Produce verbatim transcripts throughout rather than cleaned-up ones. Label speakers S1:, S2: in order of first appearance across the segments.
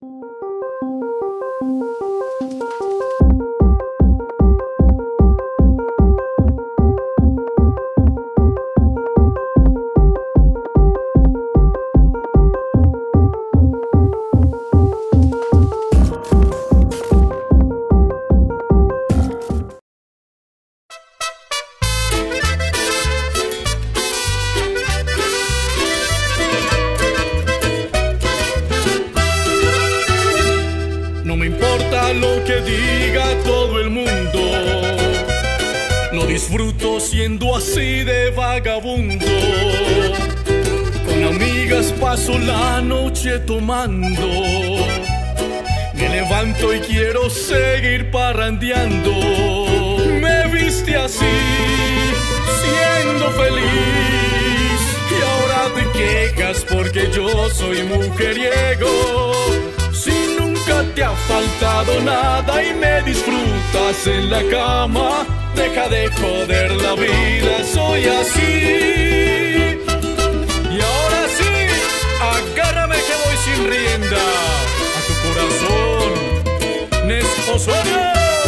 S1: No me importa lo que diga todo el mundo, lo disfruto siendo así de vagabundo. Con amigas paso la noche tomando, me levanto y quiero seguir parrandeando. Me viste así, siendo feliz, y ahora te quejas porque yo soy mujeriego. Si nunca te ha faltado nada y me disfrutas en la cama, deja de joder la vida, soy así. Y ahora sí, agárrame que voy sin rienda a tu corazón, Nes Osorio.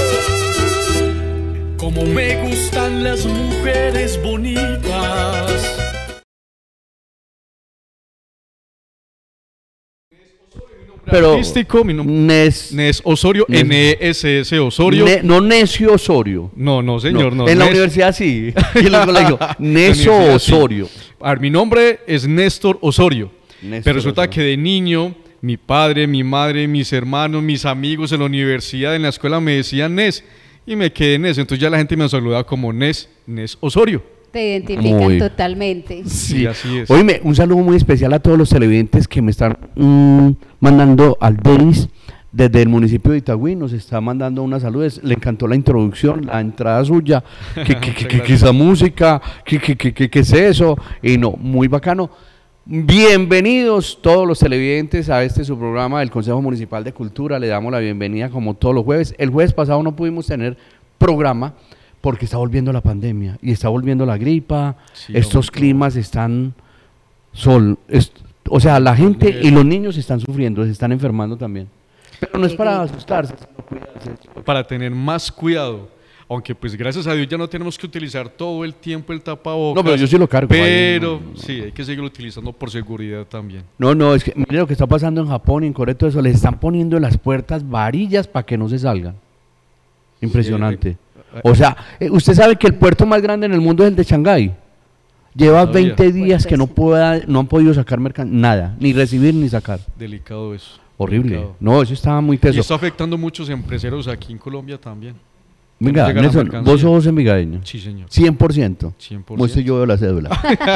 S1: Como me gustan las mujeres bonitas.
S2: Pero
S1: artístico, mi nombre
S2: Nes,
S1: Nes Osorio,
S2: Nes,
S1: N S S Osorio.
S2: Ne, no Necio Osorio.
S1: No, no, señor, no.
S2: no en la
S1: Nes,
S2: universidad sí. Y en el colegio, Neso
S1: universidad,
S2: Osorio.
S1: sí. A ver, mi nombre es Néstor Osorio.
S2: Néstor
S1: Pero resulta
S2: Osorio.
S1: que de niño, mi padre, mi madre, mis hermanos, mis amigos en la universidad, en la escuela me decían Nes. Y me quedé en eso. Entonces ya la gente me saludaba como Nes, Nes Osorio.
S3: Te identifican
S2: Muy.
S3: totalmente.
S2: Sí,
S1: Sí, así es.
S2: Oíme, un saludo muy especial a todos los televidentes que me están mm, mandando al Denis desde el municipio de Itagüí. Nos está mandando unas saludes. Le encantó la introducción, la entrada suya. ¿Qué, qué, qué, qué, qué esa música? ¿Qué, qué, qué, qué, qué es eso? Y no, muy bacano. Bienvenidos todos los televidentes a este su programa del Consejo Municipal de Cultura. Le damos la bienvenida como todos los jueves. El jueves pasado no pudimos tener programa porque está volviendo la pandemia y está volviendo la gripa.
S1: Sí,
S2: Estos
S1: hombre,
S2: climas están sol, es- o sea, la gente y los niños están sufriendo, se están enfermando también. Pero no es para asustarse, sino cuidarse.
S1: Para tener más cuidado. Aunque pues gracias a Dios ya no tenemos que utilizar todo el tiempo el tapabocas.
S2: No, pero yo sí lo cargo.
S1: Pero
S2: Ay, no, no.
S1: sí, hay que seguirlo utilizando por seguridad también.
S2: No, no, es que mire lo que está pasando en Japón y en Corea, todo eso, les están poniendo en las puertas varillas para que no se salgan. Impresionante.
S1: eh,
S2: O sea, eh, usted sabe que el puerto más grande en el mundo es el de Shanghái. Lleva
S1: Sabía.
S2: veinte días
S3: Puerto
S2: que no
S3: ese.
S2: pueda, no han podido sacar mercancía, nada, ni recibir ni sacar.
S1: Delicado eso.
S2: Horrible.
S1: Delicado.
S2: No, eso estaba muy
S1: Y
S2: teso.
S1: está afectando a muchos empresarios aquí en Colombia también.
S2: Venga,
S1: no llega la
S2: Nelson,
S1: mercancía.
S2: vos sos envigadeño.
S1: Sí, señor.
S2: cien por ciento.
S1: cien por ciento.
S2: Muestre yo veo la cédula.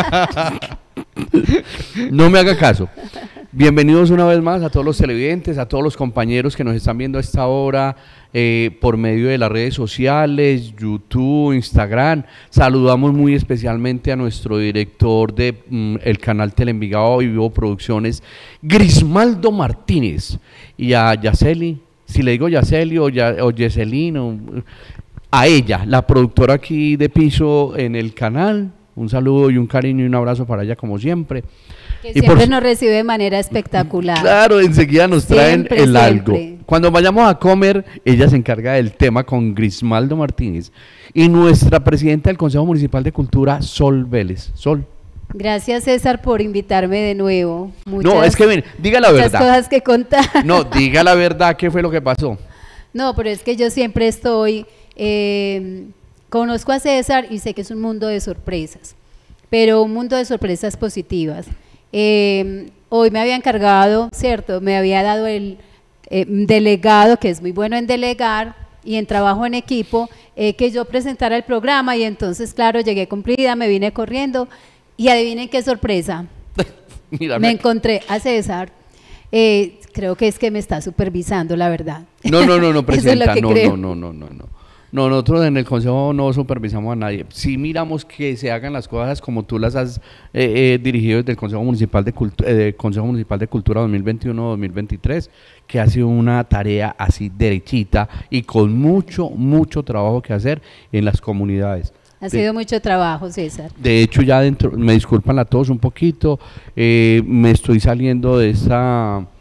S2: No me haga caso. Bienvenidos una vez más a todos los televidentes, a todos los compañeros que nos están viendo a esta hora eh, por medio de las redes sociales, YouTube, Instagram. Saludamos muy especialmente a nuestro director de mm, el canal Teleenvigado y Vivo Producciones, Grismaldo Martínez, y a Yaceli, si le digo Yaceli o, ya, o Yeselín, o, a ella, la productora aquí de piso en el canal. Un saludo y un cariño y un abrazo para ella como siempre.
S3: Que
S2: Y
S3: siempre
S2: por-
S3: nos recibe de manera espectacular.
S2: Claro, enseguida nos traen
S3: Siempre,
S2: el algo.
S3: siempre.
S2: Cuando vayamos a comer, ella se encarga del tema con Grismaldo Martínez. Y nuestra presidenta del Consejo Municipal de Cultura, Sol Vélez. Sol.
S3: Gracias, César, por invitarme de nuevo. Muchas,
S2: no, es que ven, diga la
S3: muchas
S2: verdad.
S3: cosas que contar.
S2: No, diga la verdad, ¿qué fue lo que pasó?
S3: No, pero es que yo siempre estoy, eh, conozco a César y sé que es un mundo de sorpresas, pero un mundo de sorpresas positivas. Eh, hoy me había encargado, ¿cierto? Me había dado el eh, delegado, que es muy bueno en delegar y en trabajo en equipo, eh, que yo presentara el programa y entonces, claro, llegué cumplida, me vine corriendo y adivinen qué sorpresa.
S2: Mira,
S3: Me
S2: me-
S3: encontré a César. Eh, creo que es que me está supervisando, la verdad.
S2: No, no, no, no,
S3: Eso es lo
S2: presidenta,
S3: que
S2: no,
S3: creo.
S2: no, no, no, no, no. No, nosotros en el Consejo no supervisamos a nadie. Sí miramos que se hagan las cosas como tú las has eh, eh, dirigido desde el Consejo Municipal de, Cultu- eh, Consejo Municipal de Cultura dos mil veintiuno dos mil veintitrés, que ha sido una tarea así derechita y con mucho, mucho trabajo que hacer en las comunidades.
S3: Ha
S2: De-
S3: sido mucho trabajo, César.
S2: De hecho, ya dentro, me disculpan a todos un poquito, eh, me estoy saliendo de esa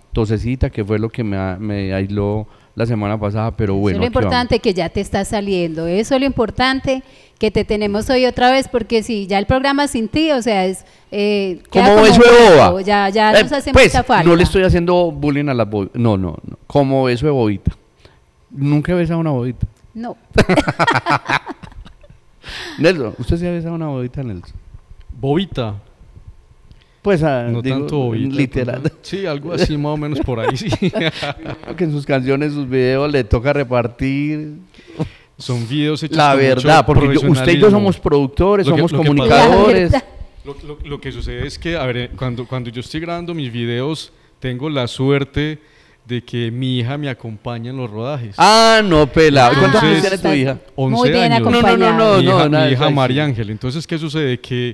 S2: tosecita, que fue lo que me, me aisló la semana pasada, pero bueno.
S3: Eso es lo importante, vamos. Que ya te está saliendo, eso es lo importante, que te tenemos hoy otra vez, porque si ya el programa sin ti, o sea, es… Eh,
S2: ¿Cómo beso de boba?
S3: Ya, ya
S2: eh,
S3: nos hace
S2: pues,
S3: mucha falta.
S2: No le estoy haciendo bullying a las bobitas, no, no, no, como beso de bobita. Nunca he besado una bobita.
S3: No.
S2: Nelson, ¿usted se ha besado una bobita, Nelson?
S4: ¿Bobita?
S2: Pues a,
S4: no
S2: digo,
S4: tanto bobita,
S2: literal.
S4: Pues, sí, algo así más o menos por ahí, sí.
S2: Que en sus canciones, sus videos le toca repartir.
S4: Son videos hechos
S2: la
S4: con
S2: verdad,
S4: mucho
S2: porque yo, usted y yo somos productores,
S4: lo que,
S2: somos
S4: lo
S2: comunicadores.
S4: Que lo, lo, lo que sucede es que, a ver, cuando, cuando yo estoy grabando mis videos, tengo la suerte de que mi hija me acompaña en los rodajes.
S2: Ah, no, pelado.
S3: Ah,
S2: ¿Cuántos años tiene tu hija?
S4: once
S3: muy bien
S4: años.
S2: No, no, no, no,
S4: mi hija,
S2: no,
S4: mi hija
S2: no,
S4: María Ángel. Entonces, ¿qué sucede? Que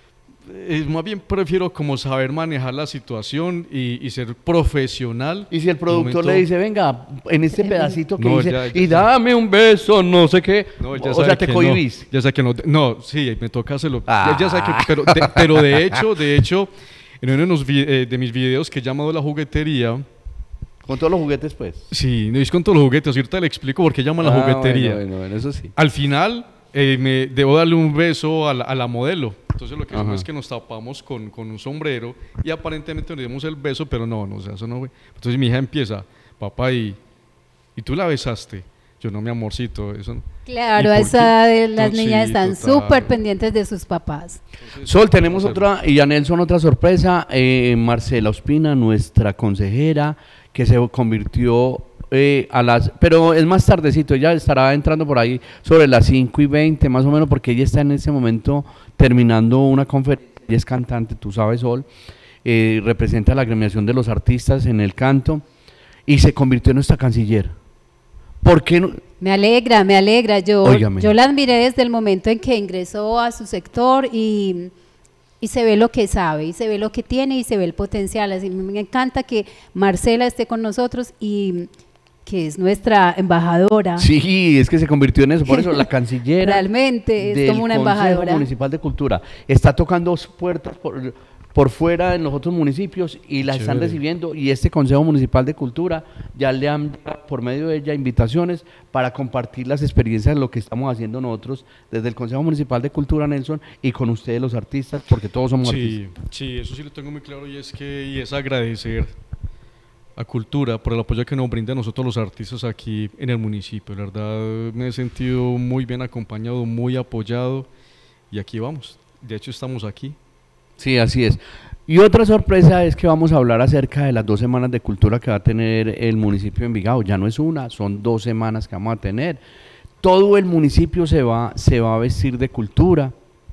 S4: es más bien prefiero como saber manejar la situación y, y ser profesional.
S2: Y si el productor
S4: momento,
S2: le dice, venga, en este pedacito que
S4: no,
S2: dice,
S4: ya, ya,
S2: y dame un beso, no sé qué,
S4: no,
S2: o sea, te cohibís.
S4: No, ya sé que no, no, sí, me toca hacerlo.
S2: Ah.
S4: Ya, ya sé que, pero, de, pero de hecho, de hecho, en uno de, los, eh, de mis videos que he llamado La Juguetería.
S2: Con todos los juguetes, pues.
S4: Sí, no es con todos los juguetes, ahorita le explico por qué llaman La
S2: Ah,
S4: Juguetería.
S2: Bueno, bueno, bueno, eso sí.
S4: Al final, eh, me debo darle un beso a la, a la modelo. Entonces lo que hicimos es que nos tapamos con, con un sombrero y aparentemente nos dimos el beso, pero no, no, o sea, eso no fue. Entonces mi hija empieza, papá, ¿y, y tú la besaste? Yo no, mi amorcito, eso no.
S3: Claro, a esa edad las niñas están súper pendientes de sus papás.
S2: Entonces, Sol, tenemos otra, y a Nelson otra sorpresa, eh, Marcela Ospina, nuestra consejera, que se convirtió eh, a las, pero es más tardecito, ella estará entrando por ahí sobre las cinco y veinte más o menos, porque ella está en ese momento terminando una conferencia, ella es cantante, tú sabes, Sol, eh, representa la agremiación de los artistas en el canto, y se convirtió en nuestra canciller. ¿Por qué no?
S3: Me alegra, me alegra, yo,
S2: Óigame.
S3: yo la admiré desde el momento en que ingresó a su sector y… y se ve lo que sabe, y se ve lo que tiene, y se ve el potencial. Así me encanta que Marcela esté con nosotros y que es nuestra embajadora.
S2: Sí, es que se convirtió en eso, por eso la cancillera.
S3: Realmente es
S2: del
S3: como una
S2: Consejo
S3: embajadora
S2: Municipal de Cultura. Está tocando puertas por, por fuera en los otros municipios y la están
S4: Chévere.
S2: recibiendo, y este Consejo Municipal de Cultura ya le han por medio de ella invitaciones para compartir las experiencias de lo que estamos haciendo nosotros desde el Consejo Municipal de Cultura, Nelson, y con ustedes los artistas, porque todos somos
S4: Sí,
S2: artistas.
S4: sí, eso sí lo tengo muy claro, y es que y es agradecer a Cultura por el apoyo que nos brinda a nosotros los artistas aquí en el municipio. La verdad me he sentido muy bien acompañado, muy apoyado, y aquí vamos. De hecho estamos aquí.
S2: Sí, así es. Y otra sorpresa es que vamos a hablar acerca de las dos semanas de cultura que va a tener el municipio de Envigado. Ya no es una, son dos semanas que vamos a tener. Todo el municipio se va, se va a vestir de cultura.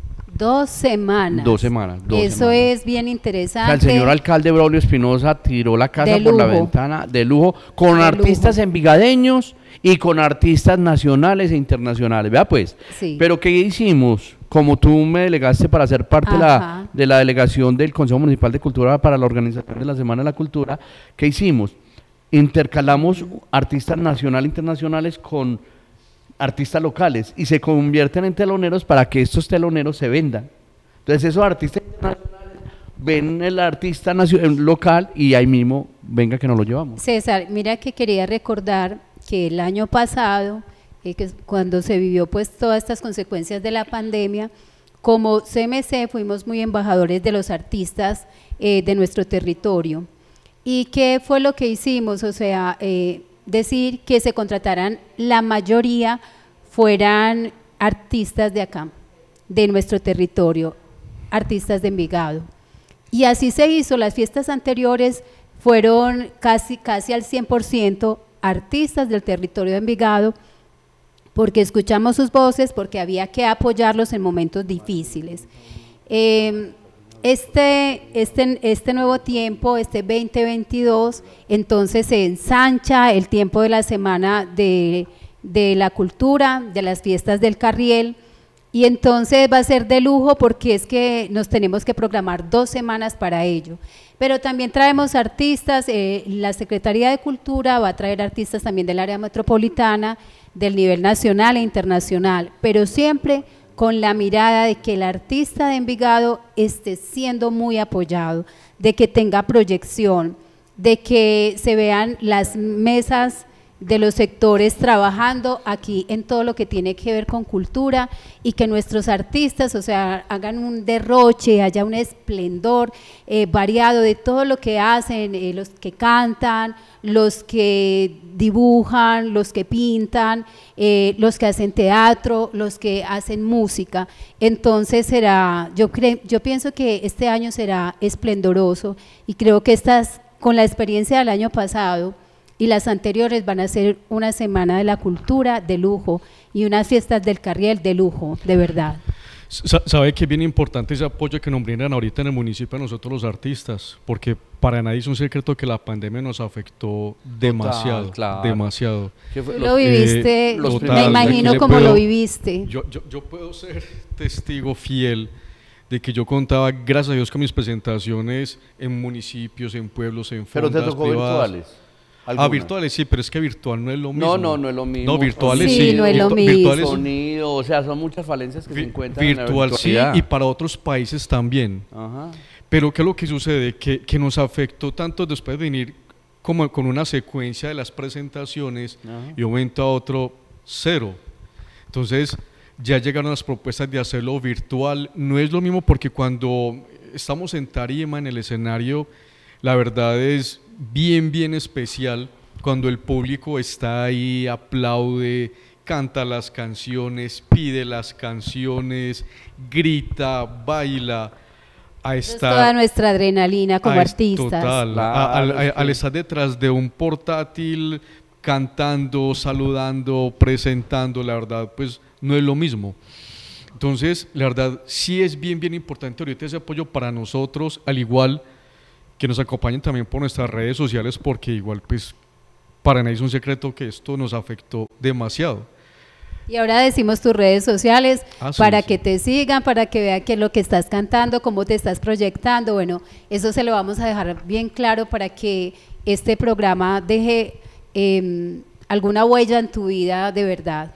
S3: dos semanas.
S2: Dos semanas. Dos
S3: Eso
S2: semanas.
S3: es bien
S2: O
S3: interesante.
S2: sea, el señor alcalde Braulio Espinosa tiró la casa
S3: De
S2: por la
S3: lujo.
S2: ventana de lujo, con
S3: De
S2: artistas
S3: lujo.
S2: envigadeños y con artistas nacionales e internacionales. Vea pues,
S3: Sí.
S2: pero ¿qué hicimos? Como tú me delegaste para ser parte de la,
S3: Ajá.
S2: de la delegación del Consejo Municipal de Cultura para la organización de la Semana de la Cultura, ¿qué hicimos? Intercalamos artistas nacionales e internacionales con artistas locales y se convierten en teloneros para que estos teloneros se vendan. Entonces esos artistas internacionales ven el artista nacio- local y ahí mismo venga que nos lo llevamos.
S3: César, mira que quería recordar que el año pasado, eh, que es cuando se vivió pues todas estas consecuencias de la pandemia, como C M C fuimos muy embajadores de los artistas eh, de nuestro territorio. ¿Y qué fue lo que hicimos? O sea, eh, decir que se contrataran, la mayoría fueran artistas de acá, de nuestro territorio, artistas de Envigado. Y así se hizo, las fiestas anteriores fueron casi, casi al cien por ciento artistas del territorio de Envigado, porque escuchamos sus voces, porque había que apoyarlos en momentos difíciles. Eh, este, este, este nuevo tiempo, este veinte veintidós, entonces se ensancha el tiempo de la Semana de, de la Cultura, de las fiestas del Carriel, y entonces va a ser de lujo porque es que nos tenemos que programar dos semanas para ello. Pero también traemos artistas, eh, la Secretaría de Cultura va a traer artistas también del área metropolitana, del nivel nacional e internacional, pero siempre con la mirada de que el artista de Envigado esté siendo muy apoyado, de que tenga proyección. de que se vean las mesas de los sectores trabajando aquí en todo lo que tiene que ver con cultura y que nuestros artistas, o sea, hagan un derroche, haya un esplendor eh, variado de todo lo que hacen, eh, los que cantan, los que dibujan, los que pintan, eh, los que hacen teatro, los que hacen música. Entonces será, yo, cre, yo pienso que este año será esplendoroso y creo que estas, con la experiencia del año pasado, y las anteriores van a ser una semana de la cultura de lujo y unas fiestas del Carriel de lujo, de verdad.
S4: Sabe que es bien importante ese apoyo que nos brindan ahorita en el municipio a nosotros los artistas, porque para nadie es un secreto que la pandemia nos afectó demasiado,
S2: Total, claro.
S4: demasiado.
S3: Tú lo viviste,
S4: Eh,
S3: me
S4: total,
S3: imagino
S4: aquí le
S3: cómo
S4: puedo-
S3: lo viviste.
S4: Yo, yo, yo puedo ser testigo fiel de que yo contaba, gracias a Dios, con mis presentaciones en municipios, en pueblos, en
S2: Pero
S4: fondas
S2: te tocó
S4: privadas.
S2: virtuales.
S4: Ah,
S2: ¿Alguna?
S4: virtuales, sí, pero es que virtual no es lo mismo.
S2: No, no, no es lo mismo.
S4: No, virtuales
S3: Sí,
S4: sí.
S3: no es lo
S4: virtu-
S3: mismo.
S4: Virtuales,
S2: Sonido, o sea, son muchas falencias que se
S4: vi-
S2: encuentran en la
S4: virtual sí,
S2: virtualidad.
S4: y para otros países también.
S2: Ajá.
S4: Pero ¿qué es lo que sucede? Que, que nos afectó tanto después de venir como con una secuencia de las presentaciones
S2: Ajá.
S4: y un momento a otro cero. Entonces ya llegaron las propuestas de hacerlo virtual. No es lo mismo porque cuando estamos en tarima, en el escenario, la verdad es bien, bien especial cuando el público está ahí, aplaude, canta las canciones, pide las canciones, grita, baila. A
S3: Es
S4: estar,
S3: toda nuestra adrenalina como
S4: a es-
S3: artistas.
S4: Total,
S2: Claro,
S4: a- al,
S2: es
S4: a-
S2: que-
S4: al estar detrás de un portátil, cantando, saludando, presentando, la verdad, pues no es lo mismo. Entonces, la verdad, sí es bien, bien importante ahorita ese apoyo para nosotros, al igual que nos acompañen también por nuestras redes sociales, porque igual, pues, para nadie es un secreto que esto nos afectó demasiado.
S3: Y ahora decimos tus redes sociales
S4: Ah, sí,
S3: para
S4: sí.
S3: que te sigan, para que vean qué es lo que estás cantando, cómo te estás proyectando. Bueno, eso se lo vamos a dejar bien claro para que este programa deje eh, alguna huella en tu vida de verdad.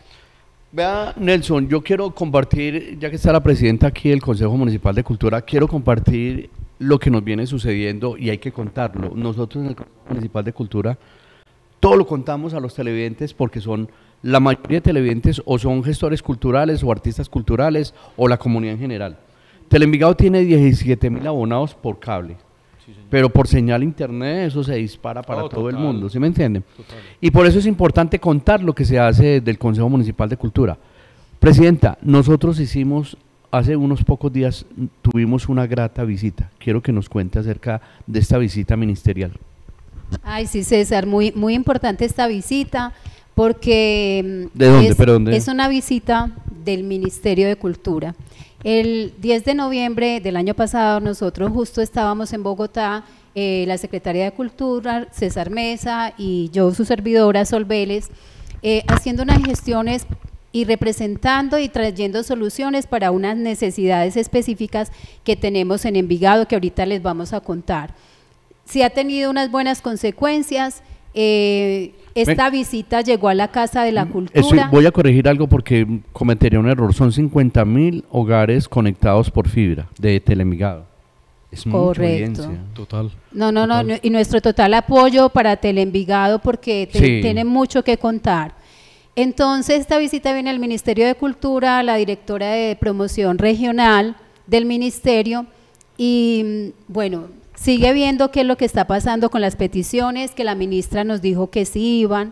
S2: Vea, Nelson, yo quiero compartir, ya que está la presidenta aquí del Consejo Municipal de Cultura, quiero compartir lo que nos viene sucediendo y hay que contarlo. Nosotros en el Consejo Municipal de Cultura todo lo contamos a los televidentes porque son la mayoría de televidentes o son gestores culturales o artistas culturales o la comunidad en general. Teleenvigado tiene diecisiete mil abonados por cable, pero por señal internet eso se dispara para
S4: Oh,
S2: todo el
S4: total.
S2: mundo, ¿sí me entienden?
S4: Total.
S2: Y por eso es importante contar lo que se hace del Consejo Municipal de Cultura. Presidenta, nosotros hicimos, hace unos pocos días tuvimos una grata visita. Quiero que nos cuente acerca de esta visita ministerial.
S3: Ay, sí, César, muy, muy importante esta visita porque mm,
S2: ¿De dónde?
S3: es,
S2: ¿Pero dónde?
S3: es una visita del Ministerio de Cultura. El diez de noviembre del año pasado nosotros justo estábamos en Bogotá, eh, la Secretaría de Cultura, César Mesa y yo, su servidora Sol Vélez, eh, haciendo unas gestiones y representando y trayendo soluciones para unas necesidades específicas que tenemos en Envigado que ahorita les vamos a contar. Sí ha tenido unas buenas consecuencias. Eh, esta
S2: Ven.
S3: visita llegó a la Casa de la
S2: Estoy-
S3: Cultura.
S2: voy a corregir algo porque cometería un error. Son cincuenta mil hogares conectados por fibra de Teleenvigado. Es mucha
S3: Correcto.
S2: audiencia.
S4: Total.
S3: No, no, no,
S4: Total.
S3: no, y nuestro total apoyo para Teleenvigado porque te-
S2: Sí.
S3: tiene mucho que contar. Entonces, esta visita viene al Ministerio de Cultura, la directora de promoción regional del ministerio y mm, bueno, sigue viendo qué es lo que está pasando con las peticiones, que la ministra nos dijo que sí iban,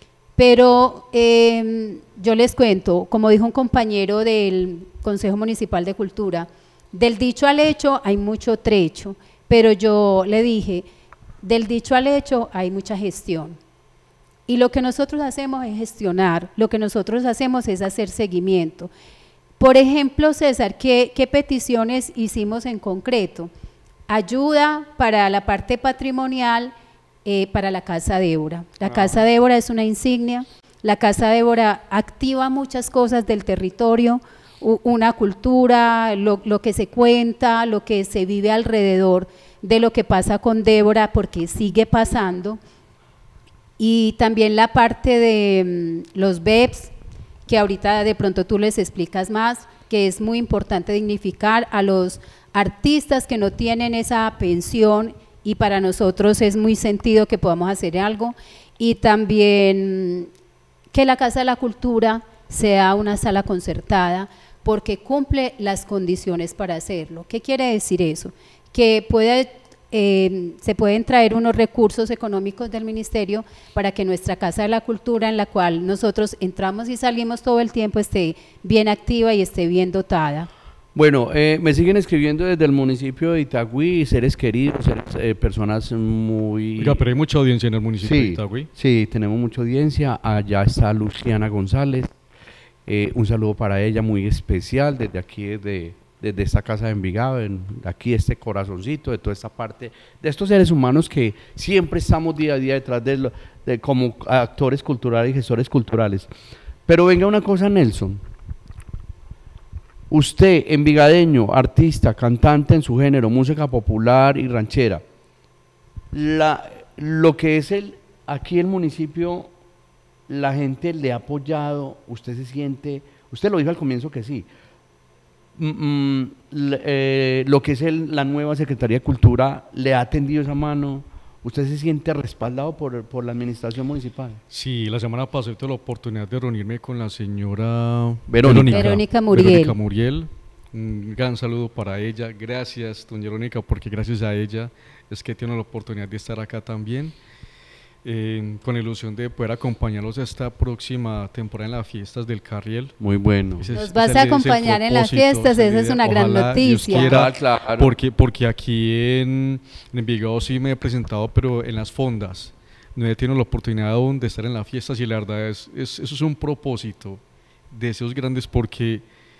S3: pero eh, yo les cuento, como dijo un compañero del Consejo Municipal de Cultura, del dicho al hecho hay mucho trecho, pero yo le dije, del dicho al hecho hay mucha gestión. Y lo que nosotros hacemos es gestionar, lo que nosotros hacemos es hacer seguimiento. Por ejemplo, César, ¿qué, qué peticiones hicimos en concreto? Ayuda para la parte patrimonial, eh, para la Casa Débora. La
S2: Ah.
S3: Casa Débora es una insignia, la Casa Débora activa muchas cosas del territorio, u- una cultura, lo, lo que se cuenta, lo que se vive alrededor de lo que pasa con Débora, porque sigue pasando. Y también la parte de mm, los B E Ps, que ahorita de pronto tú les explicas más, que es muy importante dignificar a los artistas que no tienen esa pensión y para nosotros es muy sentido que podamos hacer algo, y también que la Casa de la Cultura sea una sala concertada porque cumple las condiciones para hacerlo. ¿Qué quiere decir eso? Que puede, eh, se pueden traer unos recursos económicos del ministerio para que nuestra Casa de la Cultura, en la cual nosotros entramos y salimos todo el tiempo, esté bien activa y esté bien dotada.
S2: Bueno, eh, me siguen escribiendo desde el municipio de Itagüí, seres queridos, seres, eh, personas muy...
S4: Oiga, pero hay mucha audiencia en el municipio
S2: sí,
S4: de Itagüí.
S2: Sí, tenemos mucha audiencia. Allá está Luciana González. Eh, un saludo para ella muy especial desde aquí, desde, desde esta casa de Envigado, en, aquí este corazoncito, de toda esta parte, de estos seres humanos que siempre estamos día a día detrás de, lo, de como actores culturales y gestores culturales. Pero venga una cosa, Nelson. Usted, envigadeño, artista, cantante en su género, música popular y ranchera, la, lo que es el, aquí el municipio, la gente le ha apoyado, usted se siente, usted lo dijo al comienzo que sí, mm, le, eh, lo que es el, la nueva Secretaría de Cultura, le ha tendido esa mano, ¿usted se siente respaldado por, por la administración municipal?
S4: Sí, la semana pasada tuve la oportunidad de reunirme con la señora
S2: Verónica,
S3: Verónica Muriel.
S4: Verónica Muriel. Un gran saludo para ella. Gracias, doña Verónica, porque gracias a ella es que tiene la oportunidad de estar acá también. Eh, con la ilusión de poder acompañarlos esta próxima temporada en las fiestas del Carriel.
S2: Muy bueno.
S4: Ese es-
S3: Nos vas
S4: ese
S3: a
S4: es el
S3: acompañar en las
S4: propósito,
S3: fiestas,
S4: esa es
S3: esa
S4: la
S3: es
S4: idea.
S3: una gran
S4: Ojalá Dios
S3: noticia.
S4: quiera,
S2: Ah, claro.
S4: porque, porque aquí en, en Envigado sí me he presentado, pero en las fondas. No he tenido la oportunidad aún de estar en las fiestas y la verdad es, es eso es un propósito de esos grandes, porque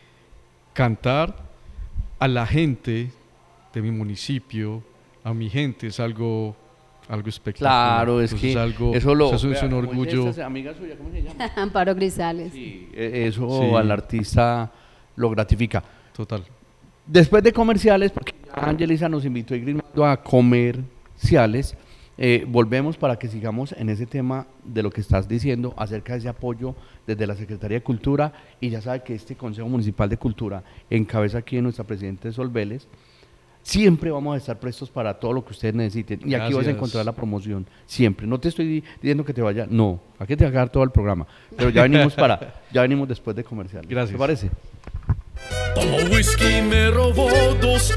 S4: cantar a la gente de mi municipio, a mi gente, es algo, algo espectacular.
S2: Claro, es
S4: Entonces,
S2: que
S4: algo,
S2: eso lo...
S4: o sea, eso es un
S2: vea, como dice
S4: orgullo.
S2: esta amiga suya, ¿cómo se llama?
S3: Amparo Grisales.
S2: Sí, e- eso
S4: Sí.
S2: al artista lo gratifica.
S4: Total.
S2: Después de comerciales, porque ya Angelisa nos invitó a ir a comerciales, eh, volvemos para que sigamos en ese tema de lo que estás diciendo acerca de ese apoyo desde la Secretaría de Cultura, y ya sabe que este Consejo Municipal de Cultura, en cabeza aquí de nuestra presidenta Sol Vélez, siempre vamos a estar prestos para todo lo que ustedes necesiten, y aquí vas a
S4: Gracias.
S2: encontrar la promoción, siempre. No te estoy di- diciendo que te vaya, no, aquí te va a quedar todo el programa, pero ya venimos para, ya venimos después de comerciales.
S4: Gracias.
S2: ¿Te parece?
S1: Tomo whisky, me robó dos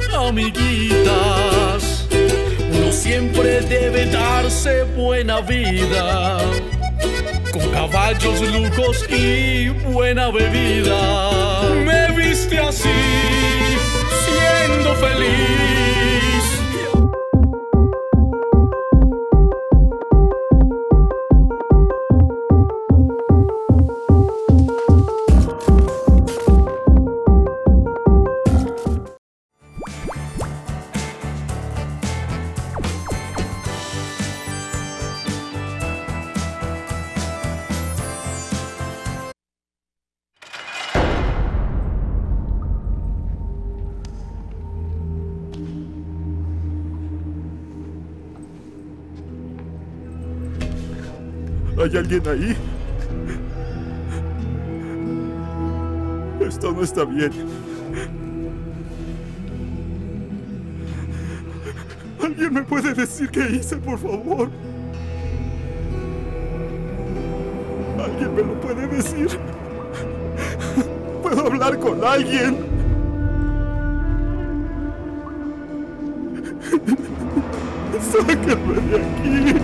S1: amiguitas. Uno siempre debe darse buena vida, con caballos, lujos y buena bebida. Me viste así, siendo feliz.
S5: ¿Hay alguien ahí? Esto no está bien. ¿Alguien me puede decir qué hice, por favor? ¿Alguien me lo puede decir? ¿Puedo hablar con alguien? ¡Sáquenme de aquí!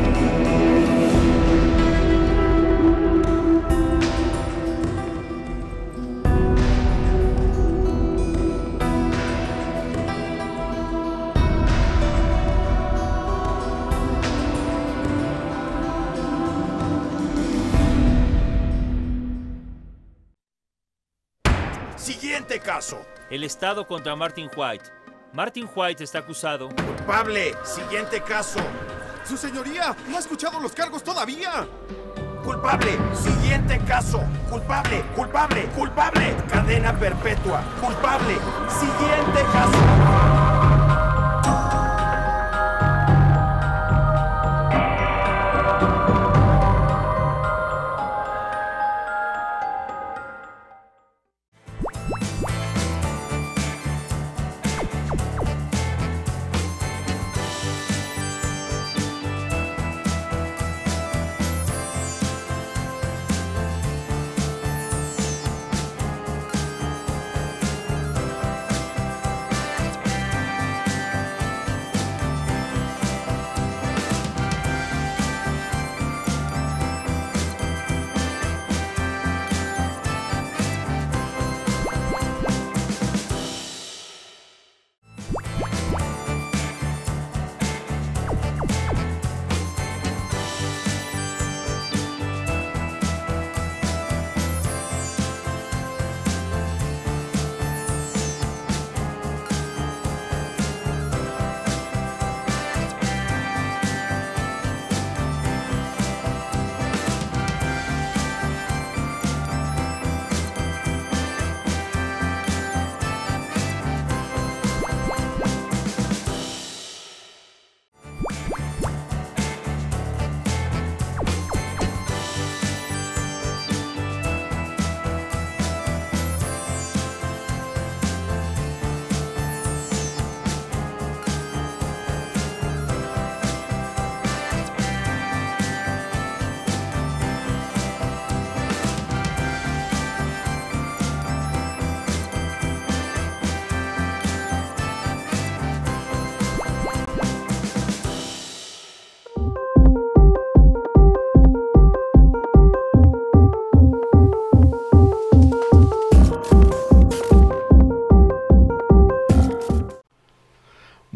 S6: Siguiente caso.
S7: El Estado contra Martin White. Martin White está acusado.
S6: Culpable. Siguiente caso.
S5: ¡Su señoría! ¿No ha escuchado los cargos todavía?
S6: Culpable. Siguiente caso. Culpable. Culpable. Culpable. Cadena perpetua. Culpable. Siguiente caso.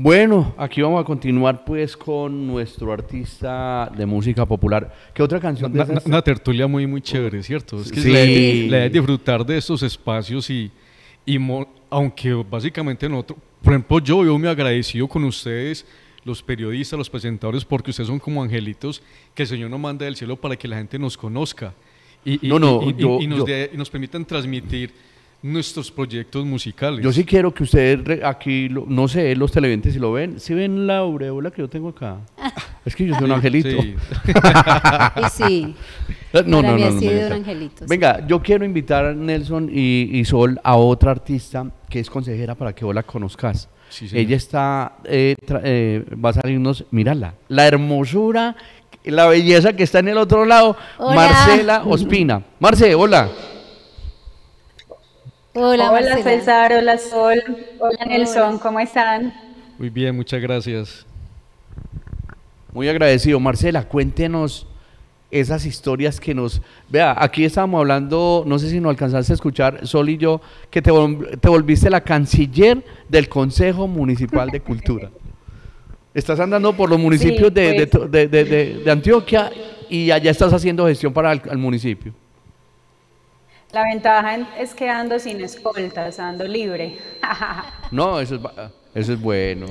S2: Bueno, aquí vamos a continuar pues con nuestro artista de música popular. ¿Qué otra canción de
S4: Una,
S2: esas?
S4: una tertulia muy, muy chévere, ¿cierto? Es que
S2: Sí.
S4: le, le da disfrutar de estos espacios y, y mo- aunque básicamente nosotros, por ejemplo, yo vivo muy agradecido con ustedes, los periodistas, los presentadores, porque ustedes son como angelitos que el Señor nos manda del cielo para que la gente nos conozca y, y-
S2: No, no,
S4: y- y-
S2: yo-
S4: y nos,
S2: yo-
S4: dé- y nos permitan transmitir nuestros proyectos musicales.
S2: Yo sí quiero que ustedes re- aquí, lo- no sé, los televidentes si lo ven, si ven la aureola que yo tengo acá. Es que yo soy un angelito.
S4: Sí.
S3: Y sí,
S2: No,
S3: para
S2: no,
S3: mí
S2: no,
S3: ha
S2: no,
S3: sido
S2: no,
S3: un
S2: no.
S3: angelito. sí.
S2: Venga, yo quiero invitar a Nelson y, y Sol a otra artista que es consejera para que vos la conozcas.
S4: Sí, señor.
S2: Ella está, eh, tra- eh, va a salirnos, mírala, la hermosura, la belleza que está en el otro lado,
S3: Hola.
S2: Marcela Ospina. Marce, hola.
S3: Hola,
S8: Hola
S3: Marcela.
S8: César, hola Sol, hola Nelson,
S3: Hola.
S8: ¿cómo están?
S4: Muy bien, muchas gracias.
S2: Muy agradecido. Marcela, cuéntenos esas historias que nos... Vea, aquí estábamos hablando, no sé si nos alcanzaste a escuchar, Sol y yo, que te, vol- te volviste la canciller del Consejo Municipal de Cultura. Estás andando por los municipios
S8: Sí,
S2: de, de
S8: pues.
S2: to- de- de- de- de Antioquia y allá estás haciendo gestión para el, el municipio.
S8: La ventaja en- es que ando sin escoltas, ando libre.
S2: No, eso es, ba- eso es bueno.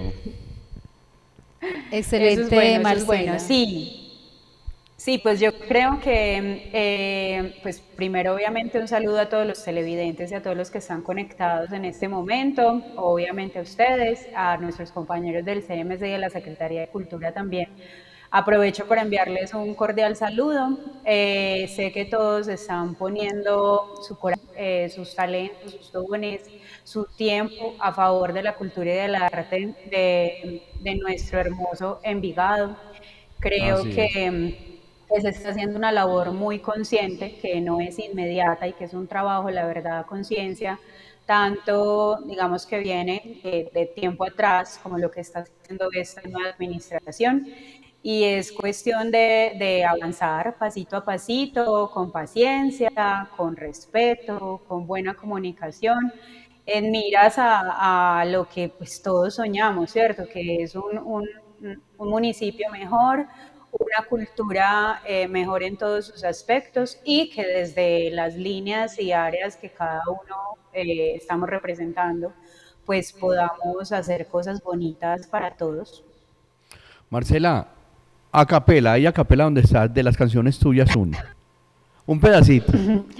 S3: Excelente,
S8: Eso es bueno, eso
S3: Marcela.
S8: es bueno, sí. Sí, pues yo creo que, eh, pues primero obviamente un saludo a todos los televidentes y a todos los que están conectados en este momento, obviamente a ustedes, a nuestros compañeros del C M C y de la Secretaría de Cultura también. Aprovecho para enviarles un cordial saludo. Eh, sé que todos están poniendo su cora- eh, sus talentos, sus dones, su tiempo a favor de la cultura y del arte de, de nuestro hermoso Envigado. Creo
S2: Así
S8: que, mm, que se está haciendo una labor muy consciente, que no es inmediata y que es un trabajo, la verdad, a conciencia, tanto, digamos, que viene de, de tiempo atrás, como lo que está haciendo esta nueva administración. Y es cuestión de, de avanzar pasito a pasito, con paciencia, con respeto, con buena comunicación, en miras a, a lo que pues todos soñamos, ¿cierto? Que es un, un, un municipio mejor, una cultura eh, mejor en todos sus aspectos y que desde las líneas y áreas que cada uno eh, estamos representando, pues podamos hacer cosas bonitas para todos.
S2: Marcela, a capela, ahí a capela donde estás, de las canciones tuyas, una. Un pedacito.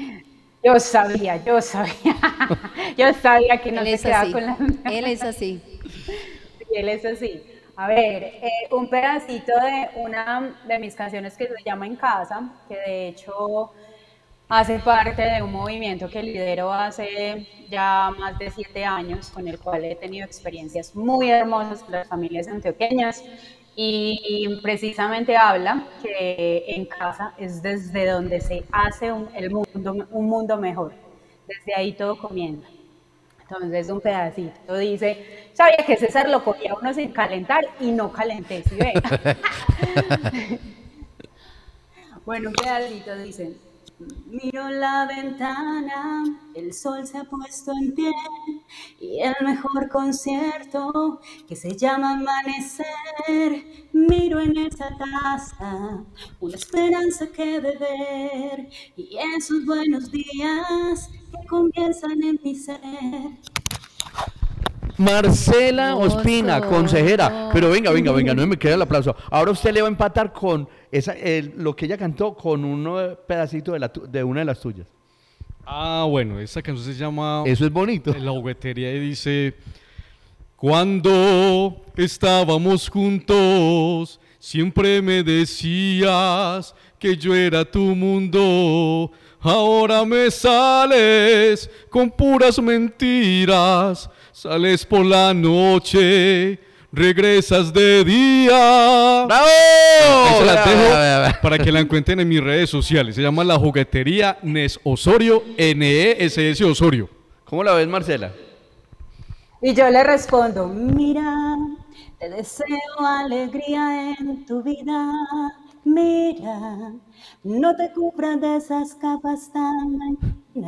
S8: Yo sabía, yo sabía, yo sabía que no
S3: Él
S8: se
S3: es
S8: quedaba
S3: así.
S8: con la...
S3: Él es así.
S8: Sí, él es así. A ver, eh, un pedacito de una de mis canciones que se llama En Casa, que de hecho hace parte de un movimiento que lidero hace ya más de siete años, con el cual he tenido experiencias muy hermosas con las familias antioqueñas. Y precisamente habla que en casa es desde donde se hace un, el mundo, un mundo mejor. Desde ahí todo comienza. Entonces un pedacito dice, sabía que César lo cogía uno sin calentar y no calenté, ¿sí ve? Bueno, un pedacito dice, miro la ventana, el sol se ha puesto en pie y el mejor concierto que se llama amanecer. Miro en esa taza una esperanza que beber y esos buenos días que comienzan en mi ser.
S2: Marcela
S3: Hermoso,
S2: Ospina, consejera.
S3: no.
S2: Pero venga, venga, venga, no me queda el aplauso. Ahora usted le va a empatar con esa, el- lo que ella cantó con un pedacito de, la tu- de una de las tuyas.
S4: Ah, bueno, esta canción se llama
S2: Eso es bonito.
S4: La juguetería y dice, cuando estábamos juntos, siempre me decías que yo era tu mundo. Ahora me sales con puras mentiras, sales por la noche, regresas de día.
S2: ¡Bravo!
S4: Ahí se las
S2: Vea,
S4: dejo
S2: vea, vea.
S4: para que la encuentren en mis redes sociales. Se llama La Juguetería Nes Osorio, N E S S Osorio.
S2: ¿Cómo la ves, Marcela?
S8: Y yo le respondo, mira, te deseo alegría en tu vida. Mira, no te cubras de esas capas tan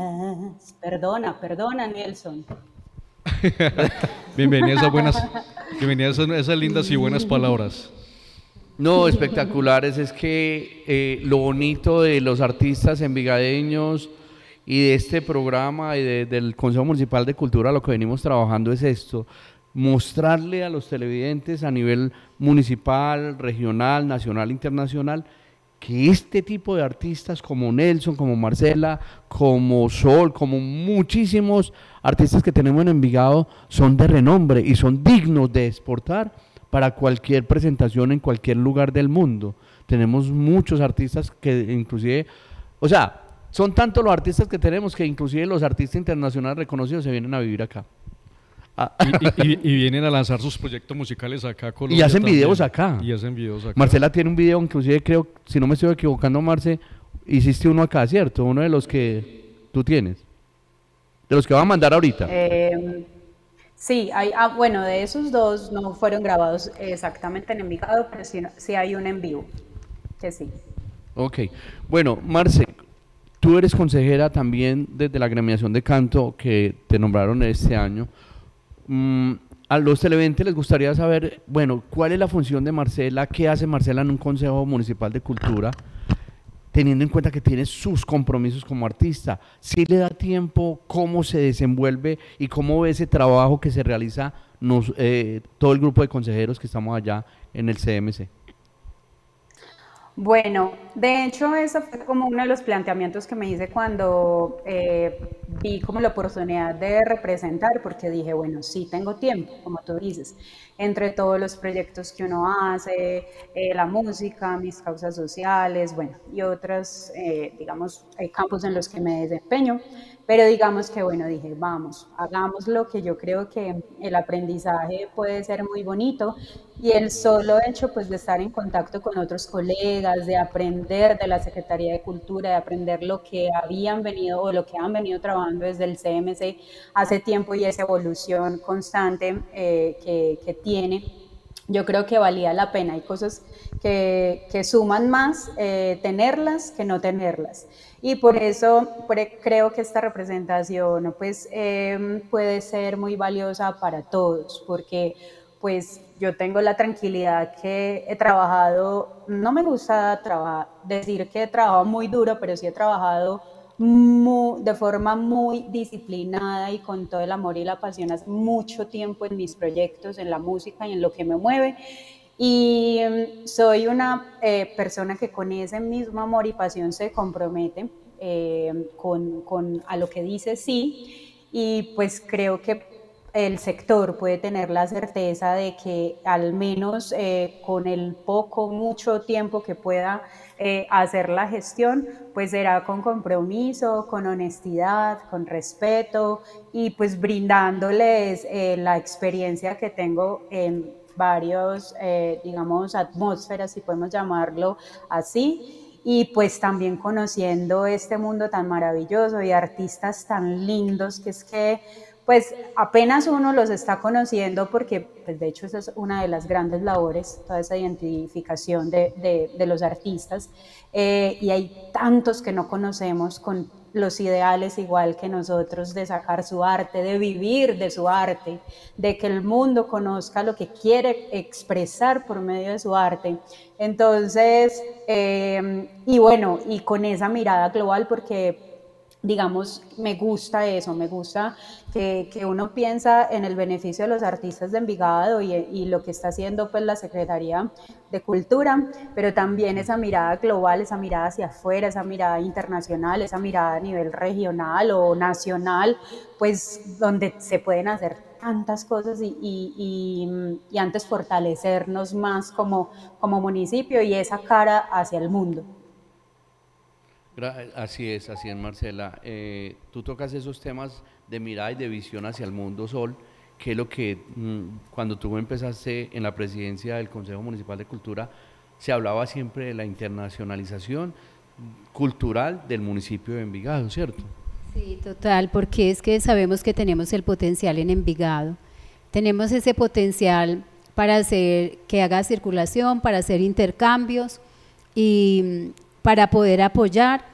S8: dañinas. Perdona, perdona, Nelson.
S4: Bienvenidas a buenas, Que venía esas, esas lindas y buenas palabras.
S2: No, espectaculares. Es que eh, lo bonito de los artistas envigadeños y de este programa y de, del Consejo Municipal de Cultura, lo que venimos trabajando es esto: mostrarle a los televidentes a nivel municipal, regional, nacional, internacional, que este tipo de artistas como Nelson, como Marcela, como Sol, como muchísimos artistas que tenemos en Envigado son de renombre y son dignos de exportar para cualquier presentación en cualquier lugar del mundo. Tenemos muchos artistas que inclusive, o sea, son tantos los artistas que tenemos que inclusive los artistas internacionales reconocidos se vienen a vivir acá. Ah.
S4: Y, y, y vienen a lanzar sus proyectos musicales acá a Colombia.
S2: Y hacen
S4: también.
S2: videos acá.
S4: Y hacen videos acá.
S2: Marcela tiene un video, inclusive creo, si no me estoy equivocando, Marce, hiciste uno acá, ¿cierto? Uno de los que tú tienes. De los que va a mandar ahorita.
S8: Eh, sí, hay, ah, bueno, de esos dos no fueron grabados exactamente en Envigado, pero sí, sí hay un en vivo, que sí.
S2: Ok. Bueno, Marce, tú eres consejera también desde la agremiación de canto que te nombraron este año. Mm, a los televidentes les gustaría saber, bueno, ¿cuál es la función de Marcela? ¿Qué hace Marcela en un Consejo Municipal de Cultura? Teniendo en cuenta que tiene sus compromisos como artista, ¿sí le da tiempo? ¿Cómo se desenvuelve? ¿Y cómo ve ese trabajo que se realiza nos, eh, todo el grupo de consejeros que estamos allá en el C M C?
S8: Bueno, de hecho, eso fue como uno de los planteamientos que me hice cuando eh, vi como la oportunidad de representar, porque dije, bueno, sí tengo tiempo, como tú dices, entre todos los proyectos que uno hace, eh, la música, mis causas sociales, bueno, y otros, eh, digamos, hay campos en los que me desempeño, pero digamos que, bueno, dije, vamos, hagámoslo, que yo creo que el aprendizaje puede ser muy bonito, y el solo hecho, pues, de estar en contacto con otros colegas, de aprender de la Secretaría de Cultura, de aprender lo que habían venido o lo que han venido trabajando desde el C M C hace tiempo y esa evolución constante eh, que, que tiene, yo creo que valía la pena. Hay cosas que, que suman más eh, tenerlas que no tenerlas. Y por eso creo que esta representación pues, eh, puede ser muy valiosa para todos, porque pues yo tengo la tranquilidad que he trabajado, no me gusta trabajar, decir que he trabajado muy duro, pero sí he trabajado muy, de forma muy disciplinada y con todo el amor y la pasión hace mucho tiempo en mis proyectos, en la música y en lo que me mueve. Y soy una eh, persona que con ese mismo amor y pasión se compromete eh, con, con a lo que dice sí, y pues creo que el sector puede tener la certeza de que al menos eh, con el poco, mucho tiempo que pueda eh, hacer la gestión, pues será con compromiso, con honestidad, con respeto y pues brindándoles eh, la experiencia que tengo en varios, eh, digamos, atmósferas, si podemos llamarlo así, y pues también conociendo este mundo tan maravilloso y artistas tan lindos que es que pues apenas uno los está conociendo porque pues de hecho esa es una de las grandes labores, toda esa identificación de, de, de los artistas eh, y hay tantos que no conocemos con los ideales igual que nosotros de sacar su arte, de vivir de su arte, de que el mundo conozca lo que quiere expresar por medio de su arte. Entonces, eh, y bueno, y con esa mirada global porque digamos, me gusta eso, me gusta que, que uno piensa en el beneficio de los artistas de Envigado y, y lo que está haciendo pues la Secretaría de Cultura, pero también esa mirada global, esa mirada hacia afuera, esa mirada internacional, esa mirada a nivel regional o nacional, pues donde se pueden hacer tantas cosas y, y, y, y antes fortalecernos más como, como municipio y esa cara hacia el mundo.
S2: Así es, así es, Marcela. Eh, tú tocas esos temas de mirada y de visión hacia el mundo, Sol, que es lo que mmm, cuando tú empezaste en la presidencia del Consejo Municipal de Cultura, se hablaba siempre de la internacionalización cultural del municipio de Envigado, ¿cierto?
S3: Sí, total, porque es que sabemos que tenemos el potencial en Envigado, tenemos ese potencial para hacer que haga circulación, para hacer intercambios y para poder apoyar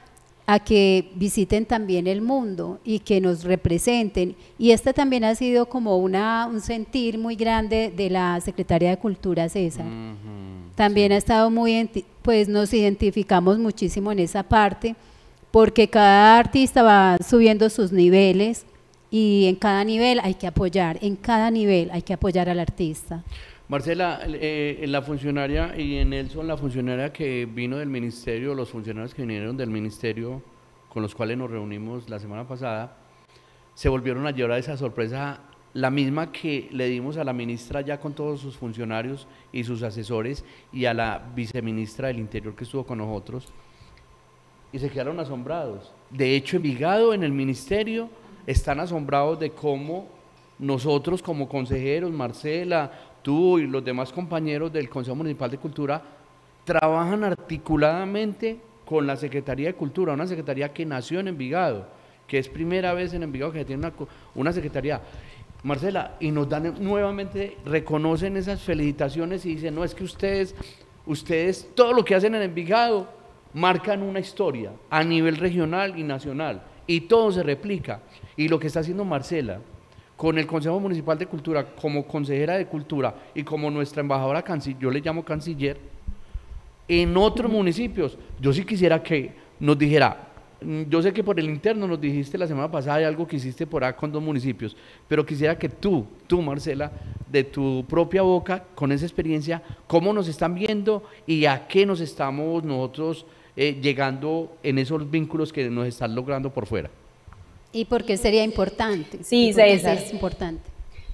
S3: a que visiten también el mundo y que nos representen. Y este también ha sido como una, un sentir muy grande de la Secretaría de Cultura, César. Uh-huh, también sí. Ha estado muy, pues nos identificamos muchísimo en esa parte, porque cada artista va subiendo sus niveles y en cada nivel hay que apoyar, en cada nivel hay que apoyar al artista.
S2: Marcela, eh, la funcionaria y en Nelson, la funcionaria que vino del ministerio, los funcionarios que vinieron del ministerio con los cuales nos reunimos la semana pasada, se volvieron a llevar a esa sorpresa, la misma que le dimos a la ministra ya con todos sus funcionarios y sus asesores y a la viceministra del Interior que estuvo con nosotros, y se quedaron asombrados. De hecho, Envigado en el ministerio están asombrados de cómo nosotros como consejeros, Marcela, tú y los demás compañeros del Consejo Municipal de Cultura trabajan articuladamente con la Secretaría de Cultura, una secretaría que nació en Envigado, que es primera vez en Envigado que tiene una, una secretaría. Marcela, y nos dan nuevamente, reconocen esas felicitaciones y dicen, no, es que ustedes, ustedes todo lo que hacen en Envigado marcan una historia a nivel regional y nacional, y todo se replica. Y lo que está haciendo Marcela con el Consejo Municipal de Cultura, como consejera de Cultura y como nuestra embajadora canciller, yo le llamo canciller, en otros municipios, yo sí quisiera que nos dijera, yo sé que por el interno nos dijiste la semana pasada de algo que hiciste por acá con dos municipios, pero quisiera que tú, tú Marcela, de tu propia boca, con esa experiencia, cómo nos están viendo y a qué nos estamos nosotros eh, llegando en esos vínculos que nos están logrando por fuera.
S3: ¿Y por qué sería importante?
S8: Sí, César.
S3: Es importante.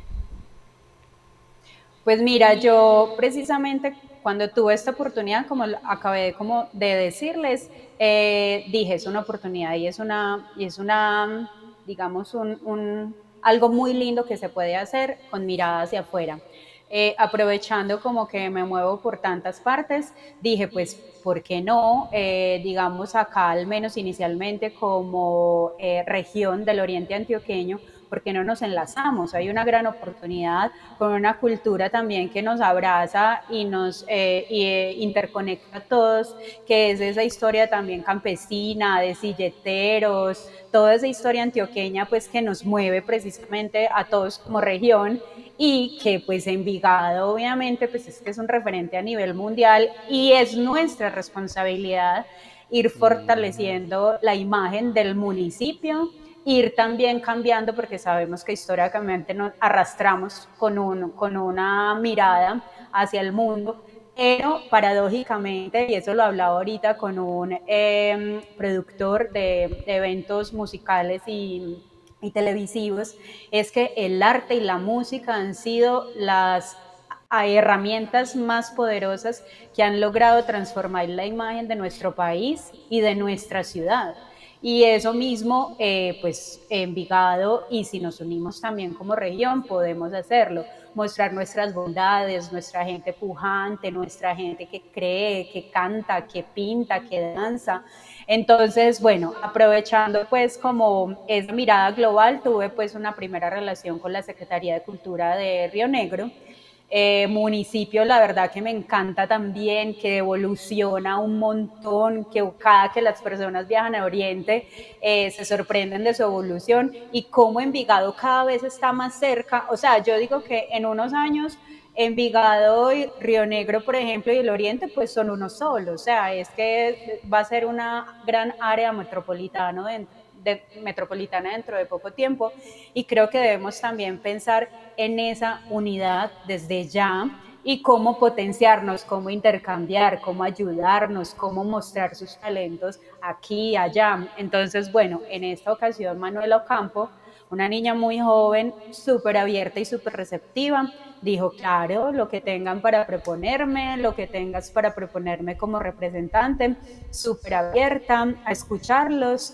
S8: Pues mira, yo precisamente cuando tuve esta oportunidad, como acabé como de decirles, eh, dije, es una oportunidad y es una, y es una digamos, un, un, algo muy lindo que se puede hacer con mirada hacia afuera. Eh, aprovechando como que me muevo por tantas partes, dije, pues, ¿por qué no? Eh, digamos, acá al menos inicialmente como eh, región del Oriente Antioqueño, ¿por qué no nos enlazamos? Hay una gran oportunidad con una cultura también que nos abraza y nos eh, y, eh, interconecta a todos, que es esa historia también campesina, de silleteros, toda esa historia antioqueña pues que nos mueve precisamente a todos como región, y que pues Envigado obviamente pues es que es un referente a nivel mundial y es nuestra responsabilidad ir fortaleciendo la imagen del municipio, ir también cambiando, porque sabemos que históricamente nos arrastramos con, un, con una mirada hacia el mundo, pero paradójicamente, y eso lo hablaba ahorita con un eh, productor de, de eventos musicales y, y televisivos, es que el arte y la música han sido las herramientas más poderosas que han logrado transformar la imagen de nuestro país y de nuestra ciudad. Y eso mismo, eh, pues Envigado, y si nos unimos también como región, podemos hacerlo, mostrar nuestras bondades, nuestra gente pujante, nuestra gente que cree, que canta, que pinta, que danza. Entonces, bueno, aprovechando pues como esa mirada global, tuve pues una primera relación con la Secretaría de Cultura de Río Negro, Eh, municipio, la verdad que me encanta también, que evoluciona un montón, que cada que las personas viajan a Oriente eh, se sorprenden de su evolución y cómo Envigado cada vez está más cerca. O sea, yo digo que en unos años Envigado y Río Negro, por ejemplo, y el Oriente, pues son uno solo. O sea, es que va a ser una gran área metropolitana dentro. De, metropolitana dentro de poco tiempo, y creo que debemos también pensar en esa unidad desde ya y cómo potenciarnos, cómo intercambiar, cómo ayudarnos, cómo mostrar sus talentos aquí y allá. Entonces, bueno, en esta ocasión Manuela Ocampo, una niña muy joven, súper abierta y súper receptiva, dijo, claro, lo que tengan para proponerme, lo que tengas para proponerme como representante, súper abierta a escucharlos,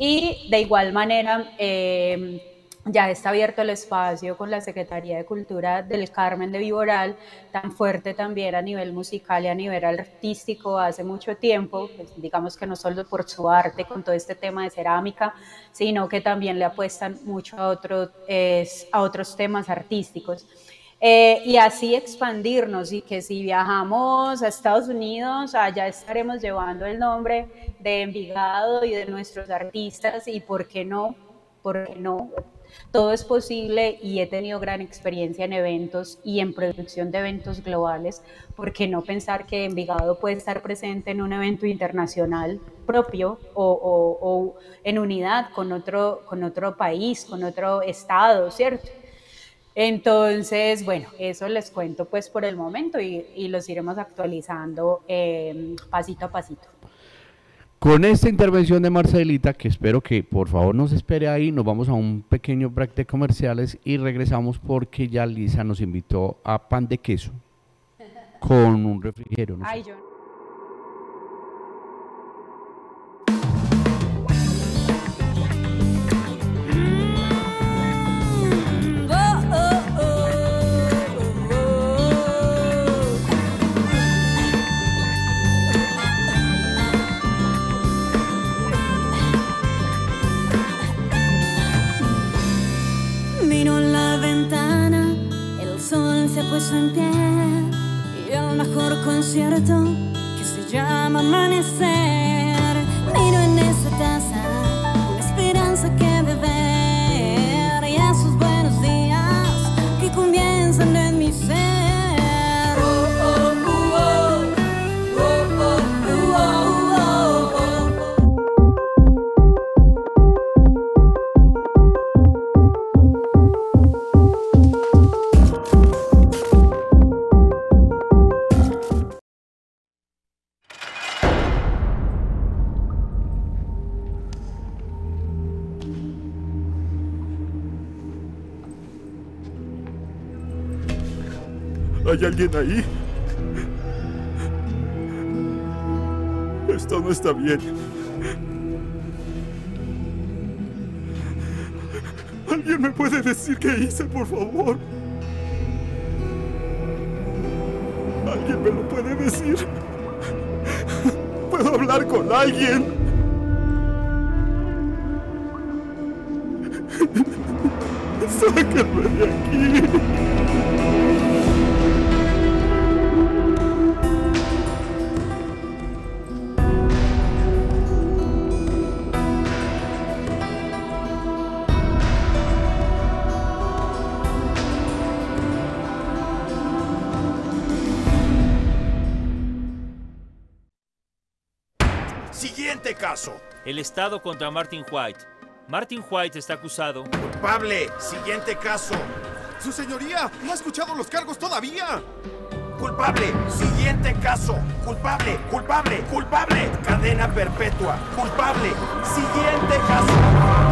S8: y de igual manera eh, ya está abierto el espacio con la Secretaría de Cultura del Carmen de Viboral, tan fuerte también a nivel musical y a nivel artístico hace mucho tiempo, pues digamos que no solo por su arte con todo este tema de cerámica, sino que también le apuestan mucho a, otro, eh, a otros temas artísticos. Eh, y así expandirnos, y que si viajamos a Estados Unidos, allá estaremos llevando el nombre de Envigado y de nuestros artistas, y por qué no, por qué no, todo es posible, y he tenido gran experiencia en eventos y en producción de eventos globales. ¿Por qué no pensar que Envigado puede estar presente en un evento internacional propio o, o, o en unidad con otro, con otro país, con otro estado, ¿cierto? Entonces, bueno, eso les cuento pues por el momento, y, y los iremos actualizando eh, pasito a pasito.
S2: Con esta intervención de Marcelita, que espero que por favor nos espere ahí, nos vamos a un pequeño break de comerciales y regresamos porque ya Lisa nos invitó a pan de queso con un refrigerio. No
S8: Ay,
S2: sé.
S8: yo...
S9: Miro la ventana, el sol se ha puesto en pie, y el mejor concierto que se llama amanecer. Miro en esa taza una esperanza que beber, y esos buenos días que comienzan en mi ser. Oh, oh, oh, oh, oh, oh, oh, oh, oh.
S5: ¿Hay alguien ahí? Esto no está bien. ¿Alguien me puede decir qué hice, por favor? ¿Alguien me lo puede decir? ¿Puedo hablar con alguien? ¡Sáquenme de aquí!
S6: Siguiente caso.
S7: El Estado contra Martin White. Martin White está acusado.
S6: Culpable. Siguiente caso.
S5: ¡Su señoría! ¡No ha escuchado los cargos todavía!
S6: Culpable. Siguiente caso. Culpable. Culpable. Culpable. Cadena perpetua. Culpable. Siguiente caso.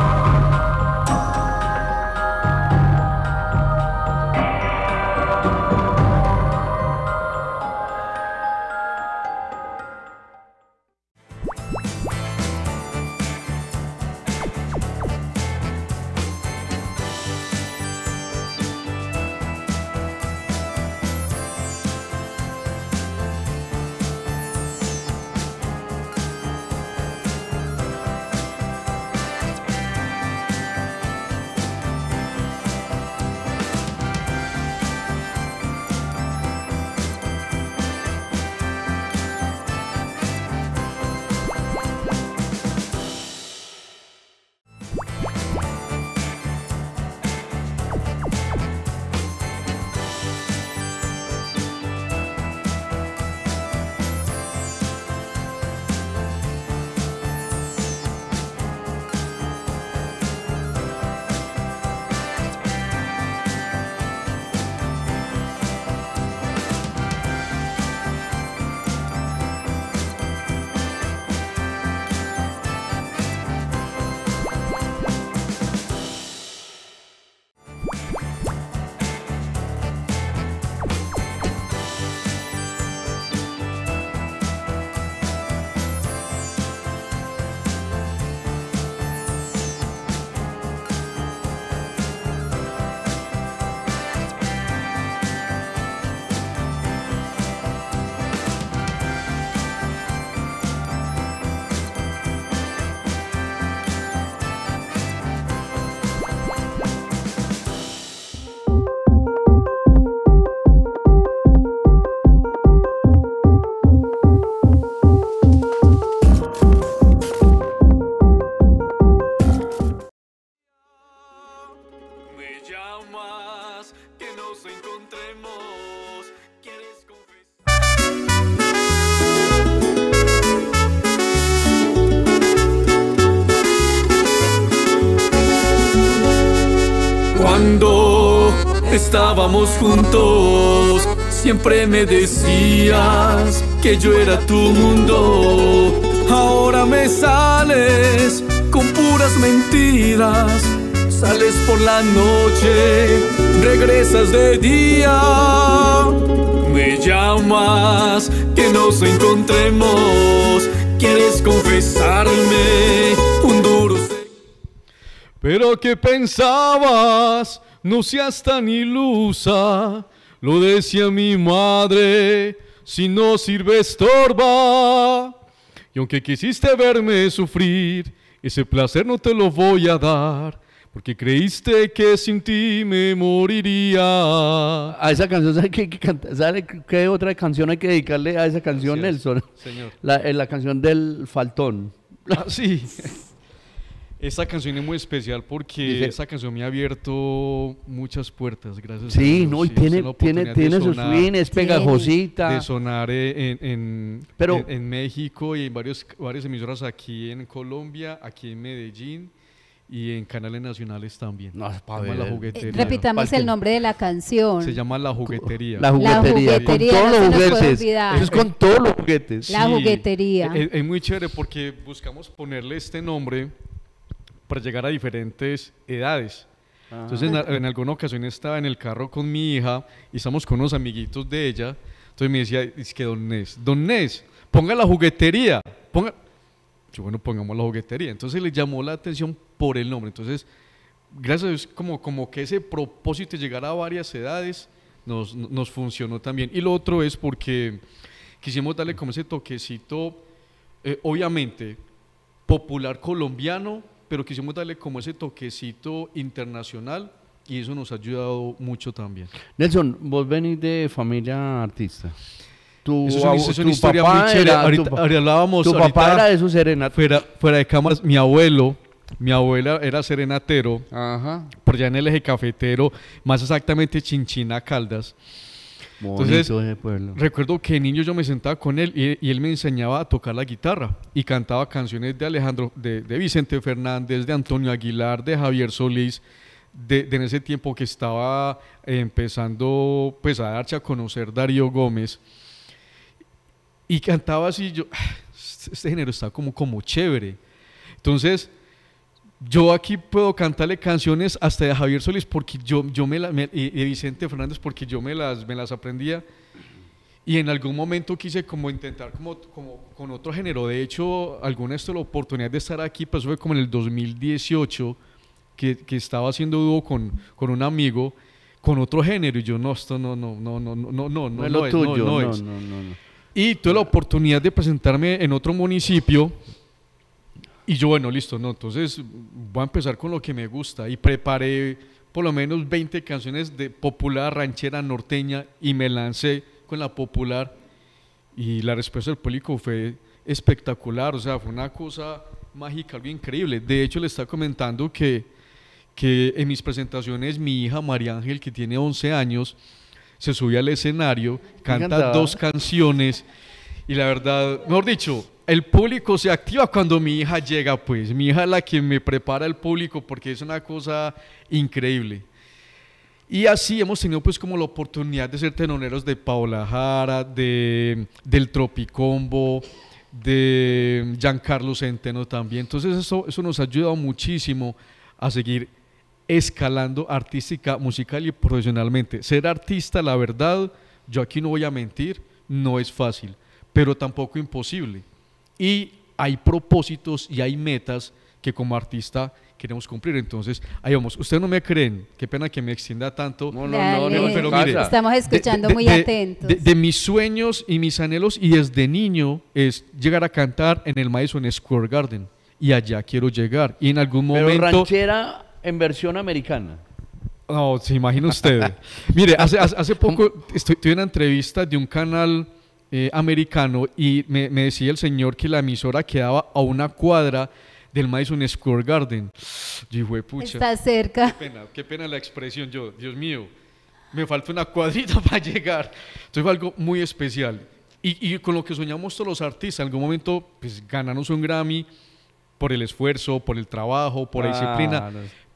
S1: estábamos juntos. Siempre me decías que yo era tu mundo. Ahora me sales con puras mentiras. Sales por la noche, regresas de día. Me llamas, que nos encontremos. Quieres confesarme un duro.
S4: Pero ¿qué pensabas? No seas tan ilusa. Lo decía mi madre, si no sirve estorba. Y aunque quisiste verme sufrir, ese placer no te lo voy a dar, porque creíste que sin ti me moriría.
S2: A esa canción, ¿sabe qué, qué, canta- ¿sabe qué otra canción hay que dedicarle a esa canción,
S4: Así es,
S2: Nelson?
S4: señor.
S2: La, eh, la canción del faltón.
S4: Ah, sí. Esta canción es muy especial porque
S2: Dice-
S4: esa canción me ha abierto muchas puertas, gracias a
S2: Sí,
S4: Dios.
S2: no, y
S4: Sí,
S2: tiene,
S4: es la
S2: tiene,
S4: oportunidad de
S2: tiene sus
S4: sonar-
S2: fines, pegajosita.
S4: de sonar eh, en, en,
S2: Pero-
S4: en, en México y en varios, varias emisoras aquí en Colombia, aquí en Medellín y en canales nacionales también.
S2: No, es pa'
S4: Se llama La
S2: ver.
S3: Eh,
S4: Juguetería.
S3: repitamos el nombre de la canción.
S4: Se llama La Juguetería.
S2: La juguetería,
S3: juguetería,
S2: con todos
S3: no
S2: los
S3: se nos puede
S2: juguetes.
S3: olvidar.
S2: Eso es con todos los juguetes.
S3: La juguetería.
S4: Es, es muy chévere porque buscamos ponerle este nombre para llegar a diferentes edades. Entonces, en, en alguna ocasión estaba en el carro con mi hija y estamos con unos amiguitos de ella. Entonces me decía, es que don Nes, don Nes, ponga la juguetería. Ponga. Yo, bueno, pongamos la juguetería. Entonces le llamó la atención por el nombre. Entonces, gracias a Dios, como, como que ese propósito de llegar a varias edades nos, nos funcionó también. Y lo otro es porque quisimos darle como ese toquecito, eh, obviamente, popular colombiano, pero quisimos darle como ese toquecito internacional y eso nos ha ayudado mucho también.
S2: Nelson, vos venís de familia artista. Tu,
S4: Eso es una,
S2: abu-
S4: eso es una
S2: tu
S4: historia
S2: papá
S4: muy chévere.
S2: era-
S4: Ahorita,
S2: tu pa-
S4: ahorita hablábamos,
S2: tu papá
S4: ahorita
S2: era de esos serenatas.
S4: fuera, fuera de cámaras, mi abuelo, mi abuela era serenatero,
S2: Ajá.
S4: por allá en el eje cafetero, más exactamente Chinchina, Caldas. Entonces,
S2: Bonito ese pueblo.
S4: recuerdo que de niño yo me sentaba con él y, y él me enseñaba a tocar la guitarra y cantaba canciones de Alejandro, de, de Vicente Fernández, de Antonio Aguilar, de Javier Solís, de, de en ese tiempo que estaba eh, empezando pues a darse a conocer Darío Gómez y cantaba así, yo, "Ah, este género está como, como chévere". Entonces, yo aquí puedo cantarle canciones hasta de Javier Solís porque yo, yo me la, me- y de Vicente Fernández porque yo me las, me las aprendía y en algún momento quise como intentar como, como con otro género. De hecho, alguna vez tuve la oportunidad de estar aquí, pues fue como en el dos mil dieciocho que, que estaba haciendo dúo con, con un amigo con otro género y yo no, esto no, no, no, no, no, no, no,
S2: No es lo
S4: es,
S2: tuyo.
S4: no, no
S2: No,
S4: es.
S2: no, no, no.
S4: Y tuve la oportunidad de presentarme en otro municipio y yo, bueno, listo, no, entonces voy a empezar con lo que me gusta y preparé por lo menos veinte canciones de popular, ranchera, norteña y me lancé con la popular y la respuesta del público fue espectacular, o sea, fue una cosa mágica, algo increíble. De hecho, le estaba comentando que, que en mis presentaciones mi hija María Ángel, que tiene once años, se sube al escenario, canta
S2: cantaba?
S4: dos canciones y la verdad, mejor dicho, el público se activa cuando mi hija llega, pues mi hija es la que me prepara el público porque es una cosa increíble. Y así hemos tenido pues como la oportunidad de ser tenoneros de Paola Jara, de, del Tropicombo, de Giancarlo Centeno también. Entonces eso, eso nos ha ayudado muchísimo a seguir escalando artística, musical y profesionalmente. Ser artista, la verdad, yo aquí no voy a mentir, no es fácil, pero tampoco imposible. Y hay propósitos y hay metas que como artista queremos cumplir. Entonces, ahí vamos. Ustedes no me creen, qué pena que me extienda tanto.
S2: No, no,
S3: Dale.
S2: no, no,
S4: Pero
S2: pasa.
S4: mire,
S3: Estamos escuchando muy
S4: de-
S3: atentos.
S4: De, de mis sueños y mis anhelos y desde niño es llegar a cantar en el Madison Square Garden y allá quiero llegar y en algún
S2: Pero
S4: momento
S2: ranchera en versión americana.
S4: no, se imagina usted. Mire, hace, hace, hace poco estoy, tuve una entrevista de un canal eh, americano y me, me decía el señor que la emisora quedaba a una cuadra del Madison Square Garden. Yo dije, pucha,
S3: Está cerca.
S4: qué pena, qué pena la expresión. Yo, Dios mío, me falta una cuadrita para llegar. Entonces fue algo muy especial. Y, y con lo que soñamos todos los artistas, en algún momento, pues ganarnos un Grammy por el esfuerzo, por el trabajo, por la disciplina.
S2: Claro.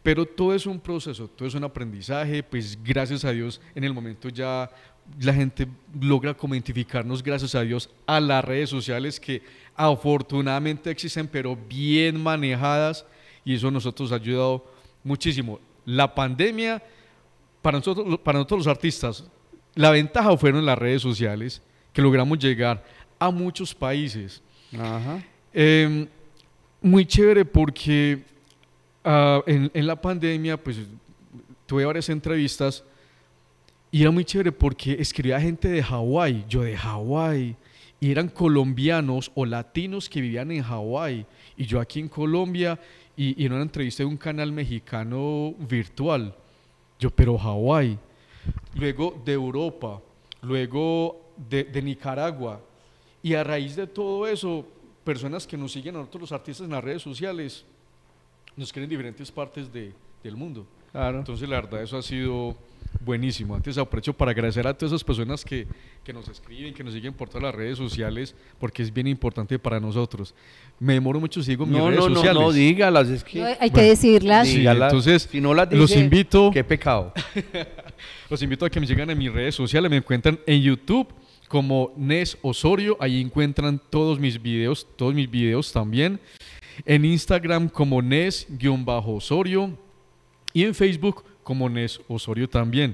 S4: pero todo es un proceso, todo es un aprendizaje, pues gracias a Dios en el momento ya la gente logra como identificarnos, gracias a Dios, a las redes sociales que afortunadamente existen, pero bien manejadas, y eso a nosotros ha ayudado muchísimo. La pandemia, para nosotros, para nosotros los artistas, la ventaja fueron las redes sociales, que logramos llegar a muchos países.
S2: Ajá.
S4: Eh, muy chévere porque uh, en, en la pandemia, pues tuve varias entrevistas y era muy chévere porque escribía gente de Hawái, yo de Hawái, y eran colombianos o latinos que vivían en Hawái, y yo aquí en Colombia, y, y en una entrevista de un canal mexicano virtual, yo, pero Hawái, luego de Europa, luego de, de Nicaragua, y a raíz de todo eso, personas que nos siguen a nosotros los artistas en las redes sociales, nos quieren en diferentes partes de, del mundo.
S2: Claro.
S4: Entonces la verdad eso ha sido buenísimo. Antes aprovecho para agradecer a todas esas personas que, que nos escriben, que nos siguen por todas las redes sociales, porque es bien importante para nosotros. Me demoro mucho si digo mis
S2: No,
S4: redes
S2: no, no,
S4: sociales.
S2: no, dígalas, es que...
S3: No, hay que decirlas.
S4: Sí,
S2: dígalas.
S4: entonces
S2: Si no las
S4: los
S2: dice,
S4: invito,
S2: qué pecado.
S4: los invito a que me sigan en mis redes sociales. Me encuentran en YouTube como Nes Osorio, ahí encuentran todos mis videos, todos mis videos también. En Instagram como Nes-Osorio y en Facebook como Nes Osorio también.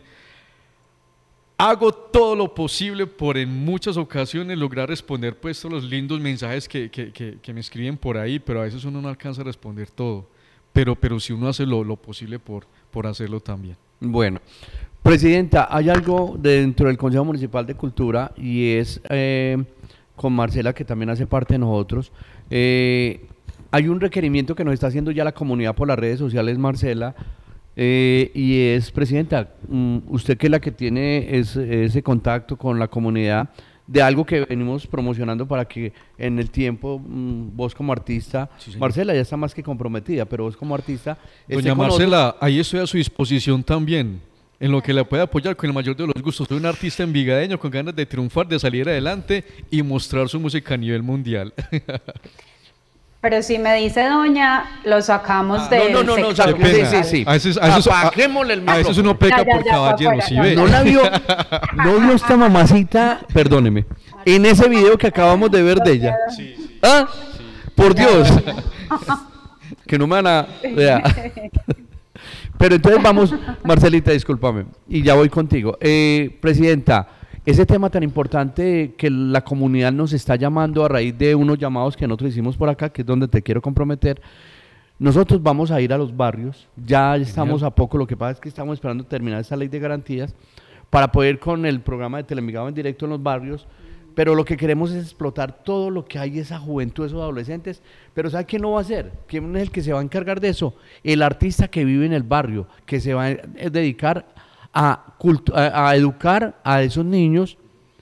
S4: Hago todo lo posible por en muchas ocasiones lograr responder pues todos los lindos mensajes que, que, que, que me escriben por ahí, pero a veces uno no alcanza a responder todo. Pero, pero si uno hace lo, lo posible por, por hacerlo también.
S2: Bueno, Presidenta, hay algo dentro del Consejo Municipal de Cultura y es eh, con Marcela, que también hace parte de nosotros. Eh, hay un requerimiento que nos está haciendo ya la comunidad por las redes sociales, Marcela, eh, y es, Presidenta, um, usted que es la que tiene ese, ese contacto con la comunidad, de algo que venimos promocionando para que en el tiempo, mmm, vos como artista, sí, Marcela ya está más que comprometida, pero vos como artista...
S4: Doña Marcela, otros... ahí estoy a su disposición también, en lo que le pueda apoyar con el mayor de los gustos. Soy un artista envigadeño con ganas de triunfar, de salir adelante y mostrar su música a nivel mundial.
S8: Pero si me dice doña, lo sacamos ah, del
S2: no, no, no,
S8: sector.
S2: No, sí, sí, sí.
S4: A veces, a veces, a, a veces uno peca ya, ya, por ya, caballero, ¿sí ve?
S2: No la vio, no vio esta mamacita, perdóneme, en ese video que acabamos de ver de ella. Sí, sí. ¿Ah? Sí. Por Dios. Que no me van a... Vea. Pero entonces vamos, Marcelita, discúlpame, y ya voy contigo. Eh, Presidenta, ese tema tan importante que la comunidad nos está llamando a raíz de unos llamados que nosotros hicimos por acá, que es donde te quiero comprometer, nosotros vamos a ir a los barrios, ya estamos a poco, lo que pasa es que estamos esperando terminar esta ley de garantías para poder con el programa de Telenvigado en directo en los barrios, pero lo que queremos es explotar todo lo que hay, esa juventud, esos adolescentes, pero ¿sabe quién lo va a hacer? ¿Quién es el que se va a encargar de eso? El artista que vive en el barrio, que se va a dedicar a, a, a educar a esos niños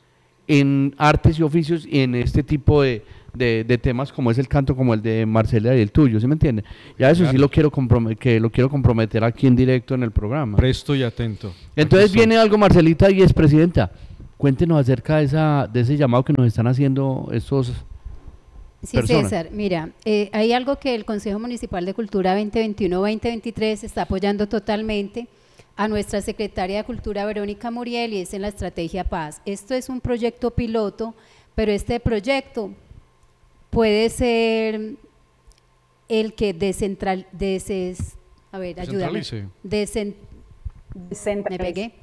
S2: en artes y oficios y en este tipo de, de, de temas como es el canto, como el de Marcela y el tuyo, ¿sí me entiende? Ya eso sí lo quiero comprometer, que lo quiero comprometer aquí en directo en el programa.
S4: Presto y atento.
S2: Entonces viene algo, Marcelita, y es, Presidenta, cuéntenos acerca de, esa, de ese llamado que nos están haciendo estos
S3: Sí,
S2: personas.
S3: César, mira, eh, hay algo que el Consejo Municipal de Cultura veinte veintiuno veinte veintitrés está apoyando totalmente a nuestra secretaria de Cultura, Verónica Muriel, y es en la Estrategia Paz. Esto es un proyecto piloto, pero este proyecto puede ser el que descentral, deses, a ver, ayúdame. Desen, me pegué.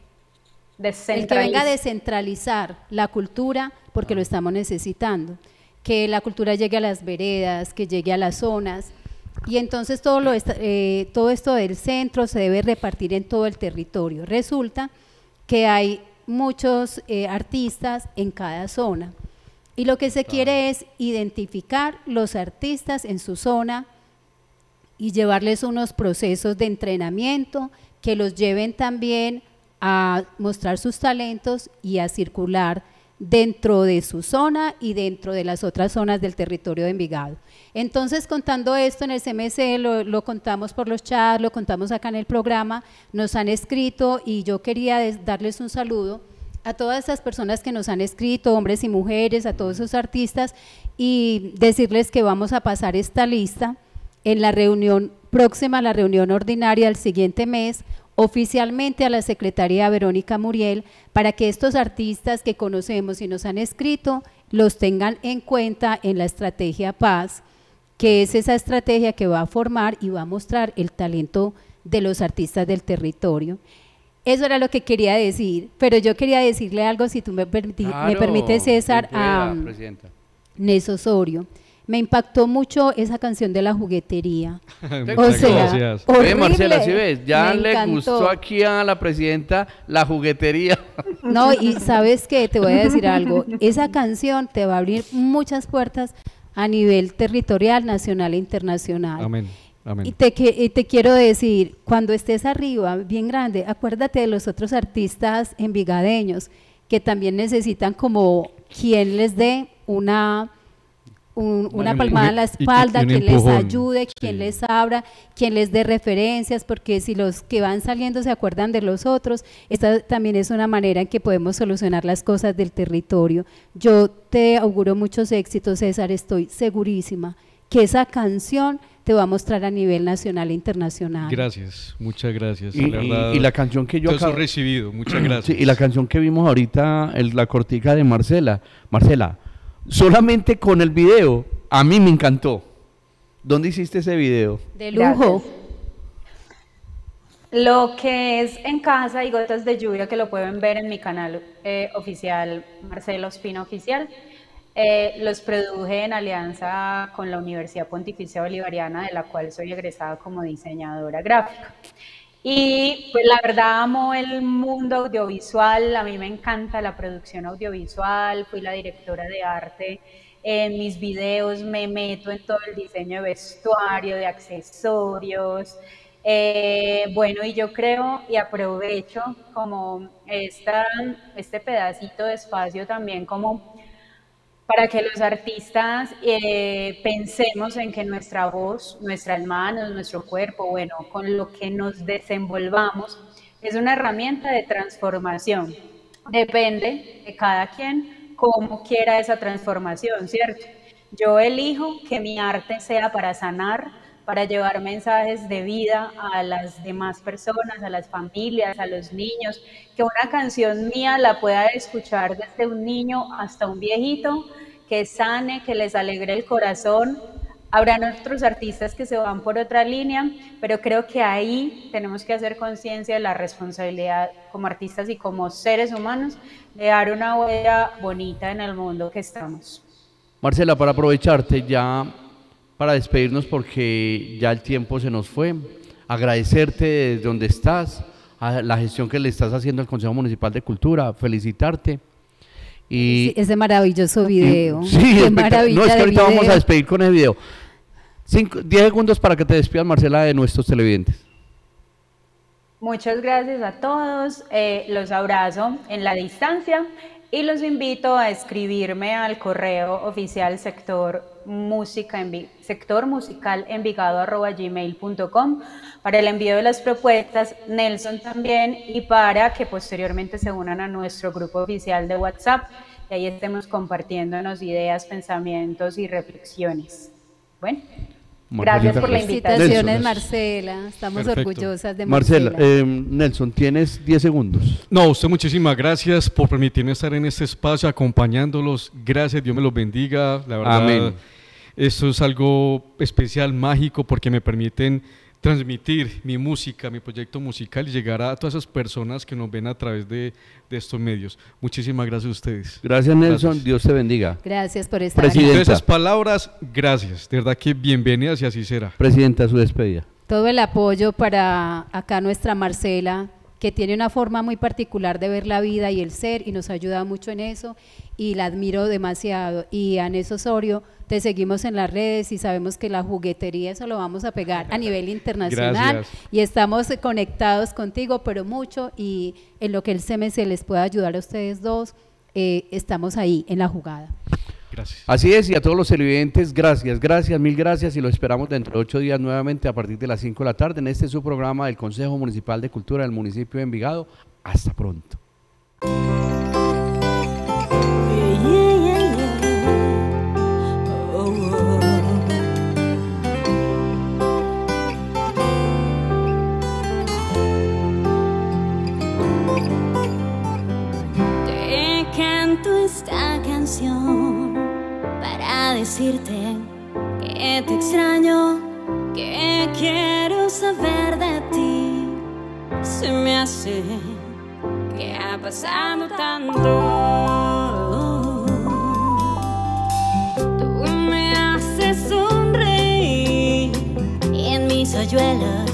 S3: El que venga a descentralizar la cultura, porque lo estamos necesitando, que la cultura llegue a las veredas, que llegue a las zonas, y entonces todo, lo eh, todo esto del centro se debe repartir en todo el territorio. Resulta que hay muchos eh, artistas en cada zona, y lo que se claro. quiere es identificar los artistas en su zona y llevarles unos procesos de entrenamiento que los lleven también a mostrar sus talentos y a circular dentro de su zona y dentro de las otras zonas del territorio de Envigado. Entonces, contando esto en el C M C, lo, lo contamos por los chats, lo contamos acá en el programa, nos han escrito, y yo quería darles un saludo a todas esas personas que nos han escrito, hombres y mujeres, a todos esos artistas, y decirles que vamos a pasar esta lista en la reunión próxima a la reunión ordinaria del siguiente mes, oficialmente a la secretaria Verónica Muriel, para que estos artistas que conocemos y nos han escrito, los tengan en cuenta en la estrategia Paz, que es esa estrategia que va a formar y va a mostrar el talento de los artistas del territorio. Eso era lo que quería decir, pero yo quería decirle algo, si tú me, permiti
S2: Claro,
S3: me permites, César,
S2: pueda,
S3: a
S2: presidenta.
S3: Nes Osorio. Me impactó mucho esa canción de la juguetería.
S4: Muchas
S3: O sea,
S4: gracias.
S2: Ve,
S3: horrible.
S2: Marcela, ¿sí ves? Ya
S3: Me
S2: le
S3: encantó.
S2: gustó aquí a la presidenta la juguetería.
S3: No, y sabes qué, te voy a decir algo, esa canción te va a abrir muchas puertas a nivel territorial, nacional e internacional.
S4: Amén. Amén.
S3: Y te, que- y te quiero decir, cuando estés arriba, bien grande, acuérdate de los otros artistas envigadeños que también necesitan como quien les dé una, un- una
S4: Un-
S3: palmada en la
S4: y- y-
S3: espalda,
S4: y un
S3: quien les
S4: empujón,
S3: ayude, quien
S4: sí.
S3: les abra, quien les dé referencias, porque si los que van saliendo se acuerdan de los otros, esta también es una manera en que podemos solucionar las cosas del territorio. Yo te auguro muchos éxitos, César, estoy segurísima que esa canción te va a mostrar a nivel nacional e internacional.
S4: Gracias, muchas gracias.
S2: Y,
S4: la
S2: y-
S4: verdad,
S2: y la canción que yo
S4: todo eso
S2: acabo-
S4: recibido, muchas gracias.
S2: Sí, y la canción que vimos ahorita, el- la cortica de Marcela. Marcela, solamente con el video, a mí me encantó. ¿Dónde hiciste ese video?
S3: De lujo.
S8: Gracias. Lo que es En Casa y Gotas de Lluvia, que lo pueden ver en mi canal eh, oficial, Marcelo Ospina Oficial, eh, los produje en alianza con la Universidad Pontificia Bolivariana, de la cual soy egresada como diseñadora gráfica. Y pues la verdad amo el mundo audiovisual, a mí me encanta la producción audiovisual, fui la directora de arte en mis videos, me meto en todo el diseño de vestuario, de accesorios. Eh, bueno, y yo creo y aprovecho como esta, este pedacito de espacio también como para que los artistas eh, pensemos en que nuestra voz, nuestras manos, nuestro cuerpo, bueno, con lo que nos desenvolvamos, es una herramienta de transformación. Depende de cada quien cómo quiera esa transformación, ¿cierto? Yo elijo que mi arte sea para sanar, para llevar mensajes de vida a las demás personas, a las familias, a los niños, que una canción mía la pueda escuchar desde un niño hasta un viejito, que sane, que les alegre el corazón. Habrán otros artistas que se van por otra línea, pero creo que ahí tenemos que hacer conciencia de la responsabilidad como artistas y como seres humanos de dar una huella bonita en el mundo que estamos.
S2: Marcela, para aprovecharte ya, para despedirnos porque ya el tiempo se nos fue, agradecerte desde donde estás, a la gestión que le estás haciendo al Consejo Municipal de Cultura, felicitarte. Y,
S3: Sí, ese maravilloso video.
S2: Sí,
S3: Qué
S2: espectac-
S3: maravilla
S2: no, es que
S3: de
S2: ahorita vamos
S3: video.
S2: a despedir con el video. Cinco, diez segundos para que te despidas, Marcela, de nuestros televidentes.
S8: Muchas gracias a todos, eh, los abrazo en la distancia y los invito a escribirme al correo oficial sector música envi- sector musical envigado arroba gmail punto com para el envío de las propuestas, Nelson también, y para que posteriormente se unan a nuestro grupo oficial de WhatsApp y ahí estemos compartiéndonos ideas, pensamientos y reflexiones. Bueno. Gracias por la invitación.
S3: Felicitaciones,
S2: Nelson.
S3: Marcela. Estamos
S4: Perfecto.
S3: orgullosas de
S2: Marcela,
S3: Marcela.
S2: eh, Nelson, tienes diez segundos.
S4: No, usted muchísimas gracias por permitirme estar en este espacio acompañándolos. Gracias, Dios me los bendiga. La verdad,
S2: Amén.
S4: esto es algo especial, mágico, porque me permiten transmitir mi música, mi proyecto musical y llegar a todas esas personas que nos ven a través de, de estos medios. Muchísimas gracias a ustedes.
S2: Gracias, Nelson.
S4: Gracias.
S2: Dios te bendiga.
S3: Gracias por estar
S2: Presidente.
S3: aquí.
S4: Entonces, esas palabras, gracias. De verdad que bienvenidas y así será.
S2: Presidenta, su despedida.
S3: Todo el apoyo para acá nuestra Marcela, que tiene una forma muy particular de ver la vida y el ser y nos ayuda mucho en eso y la admiro demasiado. Y a Nes Osorio, te seguimos en las redes y sabemos que la juguetería eso lo vamos a pegar a nivel internacional.
S4: Gracias.
S3: Y estamos conectados contigo, pero mucho, y en lo que el C M C les pueda ayudar a ustedes dos, eh, estamos ahí en la jugada.
S4: Gracias.
S2: Así es, y a todos los televidentes, gracias, gracias, mil gracias, y los esperamos dentro de ocho días nuevamente a partir de las cinco de la tarde en este su programa del Consejo Municipal de Cultura del municipio de Envigado. Hasta pronto.
S9: canción para decirte que te extraño, que quiero saber de ti. Se me hace que ha pasado tanto. Tú me haces sonreír y en mis hoyuelos